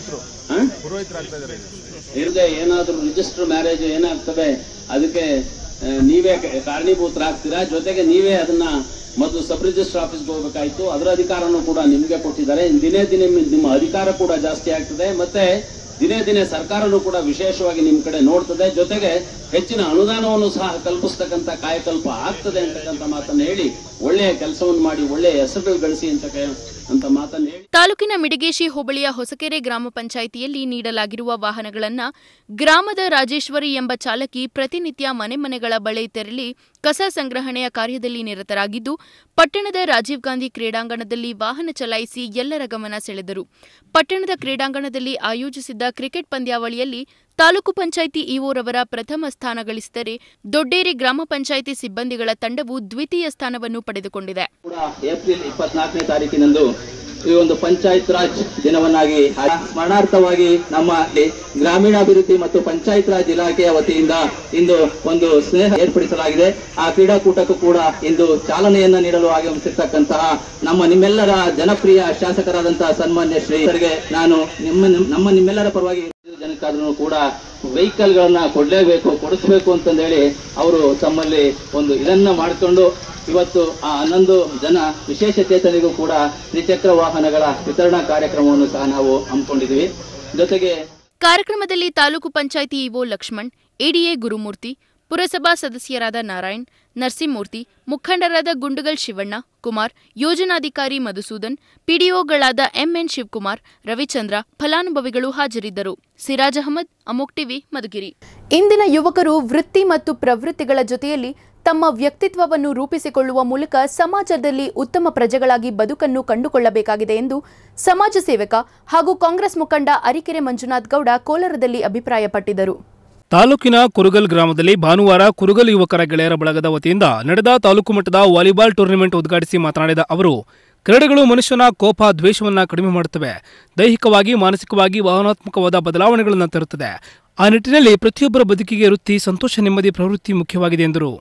ಇರದೆ ಏನಾದರೂ ರಿಜಿಸ್ಟರ್ ಮ್ಯಾರೇಜ್ ಏನಾಗ್ತದೆ ಅದಕ್ಕೆ ನೀವೇ ಕಾರಣೀಭೂತರಾಗ್ತೀರಾ. ಜೊತೆಗೆ ನೀವೇ ಅದನ್ನ ಮೊದಲು ಸಬ್ ರಿಜಿಸ್ಟರ್ ಆಫೀಸ್ಗೆ ಹೋಗಬೇಕಾಯ್ತು, ಅದರ ಅಧಿಕಾರನೂ ಕೂಡ ನಿಮ್ಗೆ ಕೊಟ್ಟಿದ್ದಾರೆ. ದಿನೇ ದಿನೇ ನಿಮ್ಮ ಅಧಿಕಾರ ಕೂಡ ಜಾಸ್ತಿ ಆಗ್ತದೆ, ಮತ್ತೆ ದಿನೇ ದಿನೇ ಸರ್ಕಾರನೂ ಕೂಡ ವಿಶೇಷವಾಗಿ ನಿಮ್ಮ ಕಡೆ ನೋಡ್ತದೆ, ಜೊತೆಗೆ ಹೆಚ್ಚಿನ ಅನುದಾನವನ್ನು ಸಹ ಕಲ್ಪಿಸ್ತಕ್ಕಂಥ ಕಾಯಕಲ್ಪ ಆಗ್ತದೆ ಅಂತಕ್ಕಂಥ ಮಾತನ್ನು ಹೇಳಿ ಒಳ್ಳೆಯ ಕೆಲಸವನ್ನು ಮಾಡಿ ಒಳ್ಳೆಯ ಹೆಸರು ಗಳಿಸಿ ಅಂತ ಅಂತ ಮಾತನ್ನು ಹೇಳಿ ತಾಲೂಕಿನ ಮಿಡಗೇಶಿ ಹೋಬಳಿಯ ಹೊಸಕೆರೆ ಗ್ರಾಮ ಪಂಚಾಯಿತಿಯಲ್ಲಿ ನೀಡಲಾಗಿರುವ ವಾಹನಗಳನ್ನು ಗ್ರಾಮದ ರಾಜೇಶ್ವರಿ ಎಂಬ ಚಾಲಕಿ ಪ್ರತಿನಿತ್ಯ ಮನೆ ಮನೆಗಳ ಬಳಿ ತೆರಳಿ ಕಸ ಸಂಗ್ರಹಣೆಯ ಕಾರ್ಯದಲ್ಲಿ ನಿರತರಾಗಿದ್ದು, ಪಟ್ಟಣದ ರಾಜೀವ್ ಗಾಂಧಿ ಕ್ರೀಡಾಂಗಣದಲ್ಲಿ ವಾಹನ ಚಲಾಯಿಸಿ ಎಲ್ಲರ ಗಮನ ಸೆಳೆದರು. ಪಟ್ಟಣದ ಕ್ರೀಡಾಂಗಣದಲ್ಲಿ ಆಯೋಜಿಸಿದ್ದ ಕ್ರಿಕೆಟ್ ಪಂದ್ಯಾವಳಿಯಲ್ಲಿ ತಾಲೂಕು ಪಂಚಾಯಿತಿ ಇಒರವರ ಪ್ರಥಮ ಸ್ಥಾನ ಗಳಿಸಿದರೆ, ದೊಡ್ಡೇರಿ ಗ್ರಾಮ ಪಂಚಾಯಿತಿ ಸಿಬ್ಬಂದಿಗಳ ತಂಡವು ದ್ವಿತೀಯ ಸ್ಥಾನವನ್ನು ಪಡೆದುಕೊಂಡಿದೆ. ಏಪ್ರಿಲ್ ಇಪ್ಪತ್ನಾಲ್ಕನೇ ತಾರೀಕಿನಂದು ಈ ಒಂದು ಪಂಚಾಯತ್ ರಾಜ್ ದಿನವನ್ನಾಗಿ ಸ್ಮರಣಾರ್ಥವಾಗಿ ನಮ್ಮ ಗ್ರಾಮೀಣಾಭಿವೃದ್ಧಿ ಮತ್ತು ಪಂಚಾಯತ್ ರಾಜ್ ಇಲಾಖೆಯ ವತಿಯಿಂದ ಇಂದು ಒಂದು ಸ್ನೇಹ ಏರ್ಪಡಿಸಲಾಗಿದೆ. ಆ ಕ್ರೀಡಾಕೂಟಕ್ಕೂ ಕೂಡ ಇಂದು ಚಾಲನೆಯನ್ನ ನೀಡಲು ಆಗಮಿಸಿರ್ತಕ್ಕಂತಹ ನಮ್ಮ ನಿಮ್ಮೆಲ್ಲರ ಜನಪ್ರಿಯ ಶಾಸಕರಾದಂತಹ ಸನ್ಮಾನ್ಯ ಶ್ರೀರಿಗೆ ನಾನು ನಿಮ್ಮ ನಮ್ಮ ನಿಮ್ಮೆಲ್ಲರ ಪರವಾಗಿ ಜನಕ್ಕಾದ್ರೂ ಕೂಡ ವೆಹಿಕಲ್ ಗಳನ್ನ ಕೊಡ್ಲೇಬೇಕು, ಕೊಡಿಸ್ಬೇಕು ಅಂತಂದೇಳಿ ಅವರು ತಮ್ಮಲ್ಲಿ ಒಂದು ಇದನ್ನ ಮಾಡಿಕೊಂಡು ಇವತ್ತು ಆ ಹನ್ನೊಂದು ಜನ ವಿಶೇಷ ಚೇತನಿಗೂ ಕೂಡ ತ್ರಿಚಕ್ರ ವಾಹನಗಳ ವಿತರಣಾ ಕಾರ್ಯಕ್ರಮವನ್ನು ಸಹ ನಾವು ಹಮ್ಮಿಕೊಂಡಿದ್ವಿ. ಜೊತೆಗೆ ಕಾರ್ಯಕ್ರಮದಲ್ಲಿ ತಾಲೂಕು ಪಂಚಾಯಿತಿ ಇಒ ಲಕ್ಷ್ಮಣ್, ಎಡಿಎ ಗುರುಮೂರ್ತಿ, ಪುರಸಭಾ ಸದಸ್ಯರಾದ ನಾರಾಯಣ್, ನರಸಿಂಹಮೂರ್ತಿ, ಮುಖಂಡರಾದ ಗುಂಡುಗಲ್ ಶಿವಣ್ಣ, ಕುಮಾರ್, ಯೋಜನಾಧಿಕಾರಿ ಮಧುಸೂದನ್, ಪಿಡಿಒಗಳಾದ ಎಂಎನ್ ಶಿವಕುಮಾರ್, ರವಿಚಂದ್ರ, ಫಲಾನುಭವಿಗಳು ಹಾಜರಿದ್ದರು. ಸಿರಾಜ್ ಅಹಮದ್, ಅಮೋಕ್ ಟಿವಿ, ಮಧುಗಿರಿ. ಇಂದಿನ ಯುವಕರು ವೃತ್ತಿ ಮತ್ತು ಪ್ರವೃತ್ತಿಗಳ ಜೊತೆಯಲ್ಲಿ ತಮ್ಮ ವ್ಯಕ್ತಿತ್ವವನ್ನು ರೂಪಿಸಿಕೊಳ್ಳುವ ಮೂಲಕ ಸಮಾಜದಲ್ಲಿ ಉತ್ತಮ ಪ್ರಜೆಗಳಾಗಿ ಬದುಕನ್ನು ಕಂಡುಕೊಳ್ಳಬೇಕಾಗಿದೆ ಎಂದು ಸಮಾಜ ಸೇವಕ ಹಾಗೂ ಕಾಂಗ್ರೆಸ್ ಮುಖಂಡ ಅರಿಕೆರೆ ಮಂಜುನಾಥ್ ಗೌಡ ಕೋಲಾರದಲ್ಲಿ ಅಭಿಪ್ರಾಯಪಟ್ಟಿದ್ದರು. ತಾಲೂಕಿನ ಕುರುಗಲ್ ಗ್ರಾಮದಲ್ಲಿ ಭಾನುವಾರ ಕುರುಗಲ್ ಯುವಕರ ಗೆಳೆಯರ ಬಳಗದ ವತಿಯಿಂದ ನಡೆದ ತಾಲೂಕು ಮಟ್ಟದ ವಾಲಿಬಾಲ್ ಟೂರ್ನಿಮೆಂಟ್ ಉದ್ಘಾಟಿಸಿ ಮಾತನಾಡಿದ ಅವರು, ಕ್ರೀಡೆಗಳು ಮನುಷ್ಯನ ಕೋಪ ದ್ವೇಷವನ್ನು ಕಡಿಮೆ ಮಾಡುತ್ತವೆ, ದೈಹಿಕವಾಗಿ ಮಾನಸಿಕವಾಗಿ ಭಾವನಾತ್ಮಕವಾದ ಬದಲಾವಣೆಗಳನ್ನು ತರುತ್ತದೆ. ಆ ನಿಟ್ಟಿನಲ್ಲಿ ಪ್ರತಿಯೊಬ್ಬರ ಬದುಕಿಗೆ ವೃತ್ತಿ, ಸಂತೋಷ, ನೆಮ್ಮದಿ, ಪ್ರವೃತ್ತಿ ಮುಖ್ಯವಾಗಿದೆ ಎಂದರು.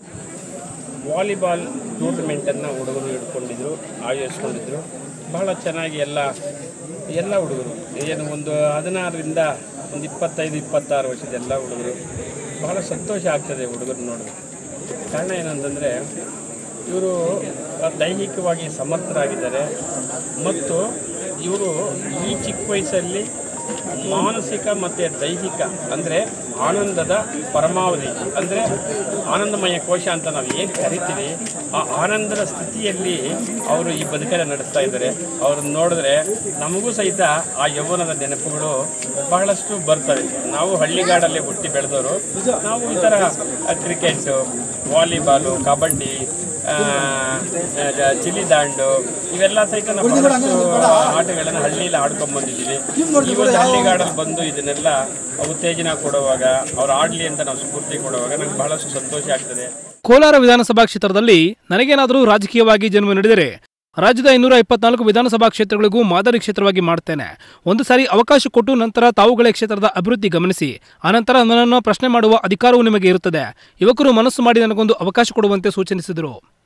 ವಾಲಿಬಾಲ್ ಟೂರ್ನಮೆಂಟನ್ನು ಹುಡುಗರು ಇಟ್ಕೊಂಡಿದ್ರು, ಆಯೋಜಿಸ್ಕೊಂಡಿದ್ರು. ಬಹಳ ಚೆನ್ನಾಗಿ ಎಲ್ಲ ಎಲ್ಲ ಹುಡುಗರು ಏನು ಒಂದು ಹದಿನಾರರಿಂದ ಒಂದು ಇಪ್ಪತ್ತೈದು ಇಪ್ಪತ್ತಾರು ವರ್ಷದ ಎಲ್ಲ ಹುಡುಗರು ಬಹಳ ಸಂತೋಷ ಆಗ್ತದೆ ಹುಡುಗರು ನೋಡಿದ್ರೆ. ಕಾರಣ ಏನಂತಂದರೆ ಇವರು ದೈಹಿಕವಾಗಿ ಸಮರ್ಥರಾಗಿದ್ದಾರೆ ಮತ್ತು ಇವರು ಈ ಚಿಕ್ಕ ವಯಸ್ಸಲ್ಲಿ ಮಾನಸಿಕ ಮತ್ತು ದೈಹಿಕ ಅಂದರೆ ಆನಂದದ ಪರಮಾವಧಿ ಅಂದರೆ ಆನಂದಮಯ ಕೋಶ ಅಂತ ನಾವು ಏನು ಕರಿತೀವಿ, ಆ ಆನಂದದ ಸ್ಥಿತಿಯಲ್ಲಿ ಅವರು ಈ ಬದುಕನ್ನು ನಡೆಸ್ತಾ ಇದ್ದಾರೆ. ಅವ್ರನ್ನ ನೋಡಿದ್ರೆ ನಮಗೂ ಸಹಿತ ಆ ಯೌವನದ ನೆನಪುಗಳು ಬಹಳಷ್ಟು ಬರ್ತವೆ. ನಾವು ಹಳ್ಳಿಗಾಡಲ್ಲಿ ಹುಟ್ಟಿ ಬೆಳೆದವರು, ನಾವು ಈ ಥರ ಕ್ರಿಕೆಟು, ವಾಲಿಬಾಲು, ಕಬಡ್ಡಿ, ಚಿಲಿದಾಂಡು ಇವೆಲ್ಲ ಸಹಿತ ನಾವು ಬಹಳಷ್ಟು ಆಟಗಳನ್ನು ಹಳ್ಳಿಯಲ್ಲಿ ಆಡ್ಕೊಂಡು ಬಂದಿದ್ದೀವಿ. ಈ ಒಂದು ಹಳ್ಳಿಗಾಡಲ್ಲಿ ಬಂದು ಇದನ್ನೆಲ್ಲ ಉತ್ತೇಜನ ಕೊಡುವಾಗ, ಅವ್ರು ಆಡಲಿ ಅಂತ ನಾವು ಸ್ಫೂರ್ತಿ ಕೊಡುವಾಗ ನಮ್ಗೆ ಬಹಳಷ್ಟು ಸಂತೋಷ ಆಗ್ತದೆ. ಕೋಲಾರ ವಿಧಾನಸಭಾ ಕ್ಷೇತ್ರದಲ್ಲಿ ನನಗೇನಾದರೂ ರಾಜಕೀಯವಾಗಿ ಜನ್ಮ ನೀಡಿದರೆ ರಾಜ್ಯದ ಇನ್ನೂರ ಇಪ್ಪತ್ನಾಲ್ಕು ವಿಧಾನಸಭಾ ಕ್ಷೇತ್ರಗಳಿಗೂ ಮಾದರಿ ಕ್ಷೇತ್ರವಾಗಿ ಮಾಡ್ತೇನೆ. ಒಂದು ಸಾರಿ ಅವಕಾಶ ಕೊಟ್ಟು ನಂತರ ತಾವುಗಳೇ ಕ್ಷೇತ್ರದ ಅಭಿವೃದ್ಧಿ ಗಮನಿಸಿ, ಆನಂತರ ನನ್ನನ್ನು ಪ್ರಶ್ನೆ ಮಾಡುವ ಅಧಿಕಾರವೂ ನಿಮಗೆ ಇರುತ್ತದೆ. ಯುವಕರು ಮನಸ್ಸು ಮಾಡಿ ನನಗೊಂದು ಅವಕಾಶ ಕೊಡುವಂತೆ ಸೂಚಿಸಿದರು.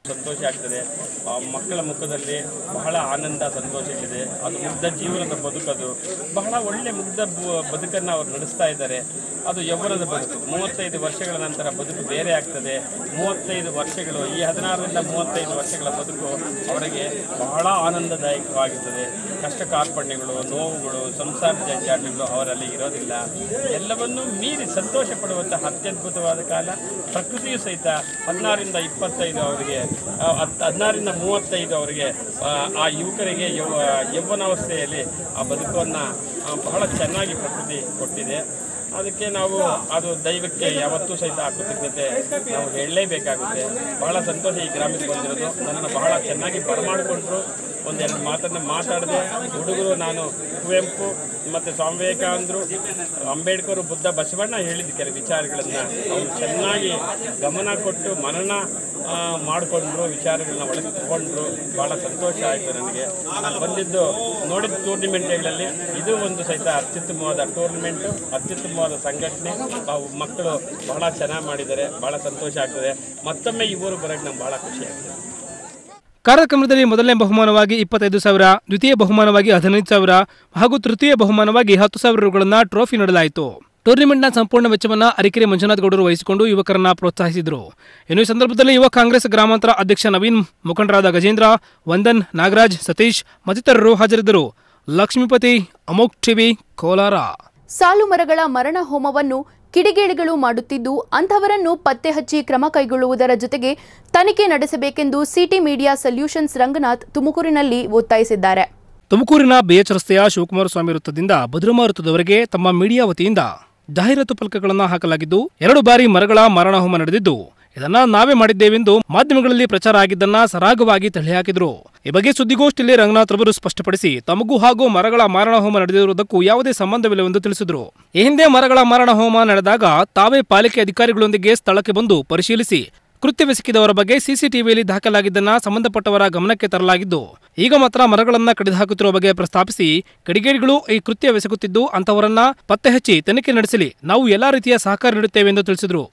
ಸಂತೋಷ ಆಗ್ತದೆ. ಆ ಮಕ್ಕಳ ಮುಖದಲ್ಲಿ ಬಹಳ ಆನಂದ ಸಂತೋಷ ಇದೆ. ಅದು ಮುಗ್ಧ ಜೀವನದ ಬದುಕದು ಬಹಳ ಒಳ್ಳೆ ಮುಗ್ಧ ಬದುಕನ್ನು ಅವರು ನಡೆಸ್ತಾ ಇದ್ದಾರೆ. ಅದು ಯೌವನದ ಬದುಕು. ಮೂವತ್ತೈದು ವರ್ಷಗಳ ನಂತರ ಬದುಕು ಬೇರೆ ಆಗ್ತದೆ. ಮೂವತ್ತೈದು ವರ್ಷಗಳು ಈ ಹದಿನಾರರಿಂದ ಮೂವತ್ತೈದು ವರ್ಷಗಳ ಬದುಕು ಅವರಿಗೆ ಬಹಳ ಆನಂದದಾಯಕವಾಗಿರ್ತದೆ. ಕಷ್ಟ ಕಾರ್ಪಣ್ಯಗಳು, ನೋವುಗಳು, ಸಂಸಾರ ಜಂಜಾಟಗಳು ಅವರಲ್ಲಿ ಇರೋದಿಲ್ಲ. ಎಲ್ಲವನ್ನೂ ಮೀರಿ ಸಂತೋಷ ಪಡುವಂತಹ ಅತ್ಯದ್ಭುತವಾದ ಕಾಲ. ಪ್ರಕೃತಿಯು ಸಹಿತ ಹದಿನಾರರಿಂದ ಇಪ್ಪತ್ತೈದು ಅವರಿಗೆ ಹದಿನಾರರಿಂದ ಮೂವತ್ತೈದು ಅವರಿಗೆ ಆ ಯುವಕರಿಗೆ ಯೌ ಯೌವನಾವಸ್ಥೆಯಲ್ಲಿ ಆ ಬದುಕನ್ನು ಬಹಳ ಚೆನ್ನಾಗಿ ಪ್ರಕೃತಿ ಕೊಟ್ಟಿದೆ. ಅದಕ್ಕೆ ನಾವು ಅದು ದೈವಕ್ಕೆ ಯಾವತ್ತೂ ಸಹಿತ ಆ ಕೃತಜ್ಞತೆ ನಾವು ಹೇಳಲೇಬೇಕಾಗುತ್ತೆ. ಬಹಳ ಸಂತೋಷ ಈ ಗ್ರಾಮಕ್ಕೆ ಬಂದಿರೋದು. ನನ್ನನ್ನು ಬಹಳ ಚೆನ್ನಾಗಿ ಬರಮಾಡಿಕೊಂಡ್ರು. ಒಂದೆರಡು ಮಾತನ್ನು ಮಾತಾಡಿದೆ. ಹುಡುಗರು ನಾನು ಕುವೆಂಪು ಮತ್ತು ಸ್ವಾಮಿ ವಿವೇಕಾನಂದರು, ಅಂಬೇಡ್ಕರ್, ಬುದ್ಧ, ಬಸವಣ್ಣ ಹೇಳಿದ ಕೆಲವು ವಿಚಾರಗಳನ್ನು ಅವರು ಚೆನ್ನಾಗಿ ಗಮನ ಕೊಟ್ಟು ಮನನ ಮಾಡಿಕೊಂಡ್ರು, ವಿಚಾರಗಳನ್ನ ಒಳಗೆ ತಗೊಂಡ್ರು. ಭಾಳ ಸಂತೋಷ ಆಯಿತು ನನಗೆ. ನಾನು ಬಂದಿದ್ದು ನೋಡಿದ ಟೂರ್ನಿಮೆಂಟ್ಗಳಲ್ಲಿ ಇದು ಒಂದು ಸಹಿತ ಅತ್ಯುತ್ತಮವಾದ ಟೂರ್ನಿಮೆಂಟು, ಅತ್ಯುತ್ತಮವಾದ ಸಂಘಟನೆ. ಮಕ್ಕಳು ಬಹಳ ಚೆನ್ನಾಗಿ ಮಾಡಿದ್ದಾರೆ. ಭಾಳ ಸಂತೋಷ ಆಗ್ತದೆ. ಮತ್ತೊಮ್ಮೆ ಈ ಊರು ಬರೋಕ್ಕೆ ನಮ್ಗೆ ಭಾಳ ಖುಷಿ ಆಗ್ತದೆ. ಕಾರ್ಯಕ್ರಮದಲ್ಲಿ ಮೊದಲನೇ ಬಹುಮಾನವಾಗಿ ಇಪ್ಪತ್ತೈದು ಸಾವಿರ, ದ್ವಿತೀಯ ಬಹುಮಾನವಾಗಿ ಹದಿನೈದು ಸಾವಿರ ಹಾಗೂ ತೃತೀಯ ಬಹುಮಾನವಾಗಿ ಹತ್ತು ಸಾವಿರ ರೂಗಳನ್ನು ಟ್ರೋಫಿ ನೀಡಲಾಯಿತು. ಟೂರ್ನಿಮೆಂಟ್ನ ಸಂಪೂರ್ಣ ವೆಚ್ಚವನ್ನು ಅರಿಕೆರೆ ಮಂಜುನಾಥ್ ಗೌಡರು ವಹಿಸಿಕೊಂಡು ಯುವಕರನ್ನ ಪ್ರೋತ್ಸಾಹಿಸಿದರು. ಇನ್ನು ಈ ಸಂದರ್ಭದಲ್ಲಿ ಯುವ ಕಾಂಗ್ರೆಸ್ ಗ್ರಾಮಾಂತರ ಅಧ್ಯಕ್ಷ ನವೀನ್, ಮುಖಂಡರಾದ ಗಜೇಂದ್ರ, ವಂದನ್, ನಾಗರಾಜ್, ಸತೀಶ್ ಮತ್ತಿತರರು ಹಾಜರಿದ್ದರು. ಲಕ್ಷ್ಮೀಪತಿ, ಅಮೋಕ್ ಟಿವಿ, ಕೋಲಾರ. ಸಾಲು ಮರಗಳ ಮರಣ ಹೋಮವನ್ನು ಕಿಡಿಗೇಡಿಗಳು ಮಾಡುತ್ತಿದ್ದು ಅಂಥವರನ್ನು ಪತ್ತೆ ಹಚ್ಚಿ ಕ್ರಮ ಕೈಗೊಳ್ಳುವುದರ ಜೊತೆಗೆ ತನಿಖೆ ನಡೆಸಬೇಕೆಂದು ಸಿಟಿ ಮೀಡಿಯಾ ಸೊಲ್ಯೂಷನ್ಸ್ ರಂಗನಾಥ್ ತುಮಕೂರಿನಲ್ಲಿ ಒತ್ತಾಯಿಸಿದ್ದಾರೆ. ತುಮಕೂರಿನ ಬಿಎಚ್ ರಸ್ತೆಯ ಶಿವಕುಮಾರ ಸ್ವಾಮಿ ವೃತ್ತದಿಂದ ಭದ್ರಮ ವೃತ್ತದವರೆಗೆ ತಮ್ಮ ಮೀಡಿಯಾ ವತಿಯಿಂದ ಜಾಹೀರಾತು ಫಲಕಗಳನ್ನು ಹಾಕಲಾಗಿದ್ದು ಎರಡು ಬಾರಿ ಮರಗಳ ಮಾರಣ ಹೋಮ ನಡೆದಿದ್ದು ಇದನ್ನ ನಾವೇ ಮಾಡಿದ್ದೇವೆಂದು ಮಾಧ್ಯಮಗಳಲ್ಲಿ ಪ್ರಚಾರ ಆಗಿದ್ದನ್ನ ಸರಾಗವಾಗಿ ತಳ್ಳಿಹಾಕಿದ್ರು. ಈ ಬಗ್ಗೆ ಸುದ್ದಿಗೋಷ್ಠಿಯಲ್ಲಿ ರಂಗನಾಥ್ ರವರು ಸ್ಪಷ್ಟಪಡಿಸಿ ತಮಗೂ ಹಾಗೂ ಮರಗಳ ಮಾರಣ ಹೋಮ ನಡೆದಿರುವುದಕ್ಕೂ ಯಾವುದೇ ಸಂಬಂಧವಿಲ್ಲವೆಂದು ತಿಳಿಸಿದ್ರು. ಈ ಹಿಂದೆ ಮರಗಳ ಮಾರಣ ಹೋಮ ನಡೆದಾಗ ತಾವೇ ಪಾಲಿಕೆ ಅಧಿಕಾರಿಗಳೊಂದಿಗೆ ಸ್ಥಳಕ್ಕೆ ಬಂದು ಪರಿಶೀಲಿಸಿ ಕೃತ್ಯವೆಸಗಿದವರ ಬಗ್ಗೆ ಸಿಸಿಟಿವಿಯಲ್ಲಿ ದಾಖಲಾಗಿದ್ದನ್ನ ಸಂಬಂಧಪಟ್ಟವರ ಗಮನಕ್ಕೆ ತರಲಾಗಿದ್ದು ಈಗ ಮಾತ್ರ ಮರಗಳನ್ನ ಕಡಿದು ಹಾಕುತ್ತಿರುವ ಬಗ್ಗೆ ಪ್ರಸ್ತಾಪಿಸಿ ಕಿಡಿಗೇಡಿಗಳು ಈ ಕೃತ್ಯವೆಸಗುತ್ತಿದ್ದು ಅಂತವರನ್ನ ಪತ್ತೆ ಹಚ್ಚಿ ತನಿಖೆ ನಡೆಸಲಿ, ನಾವು ಎಲ್ಲಾ ರೀತಿಯ ಸಹಕಾರ ನೀಡುತ್ತೇವೆ ಎಂದು ತಿಳಿಸಿದರು.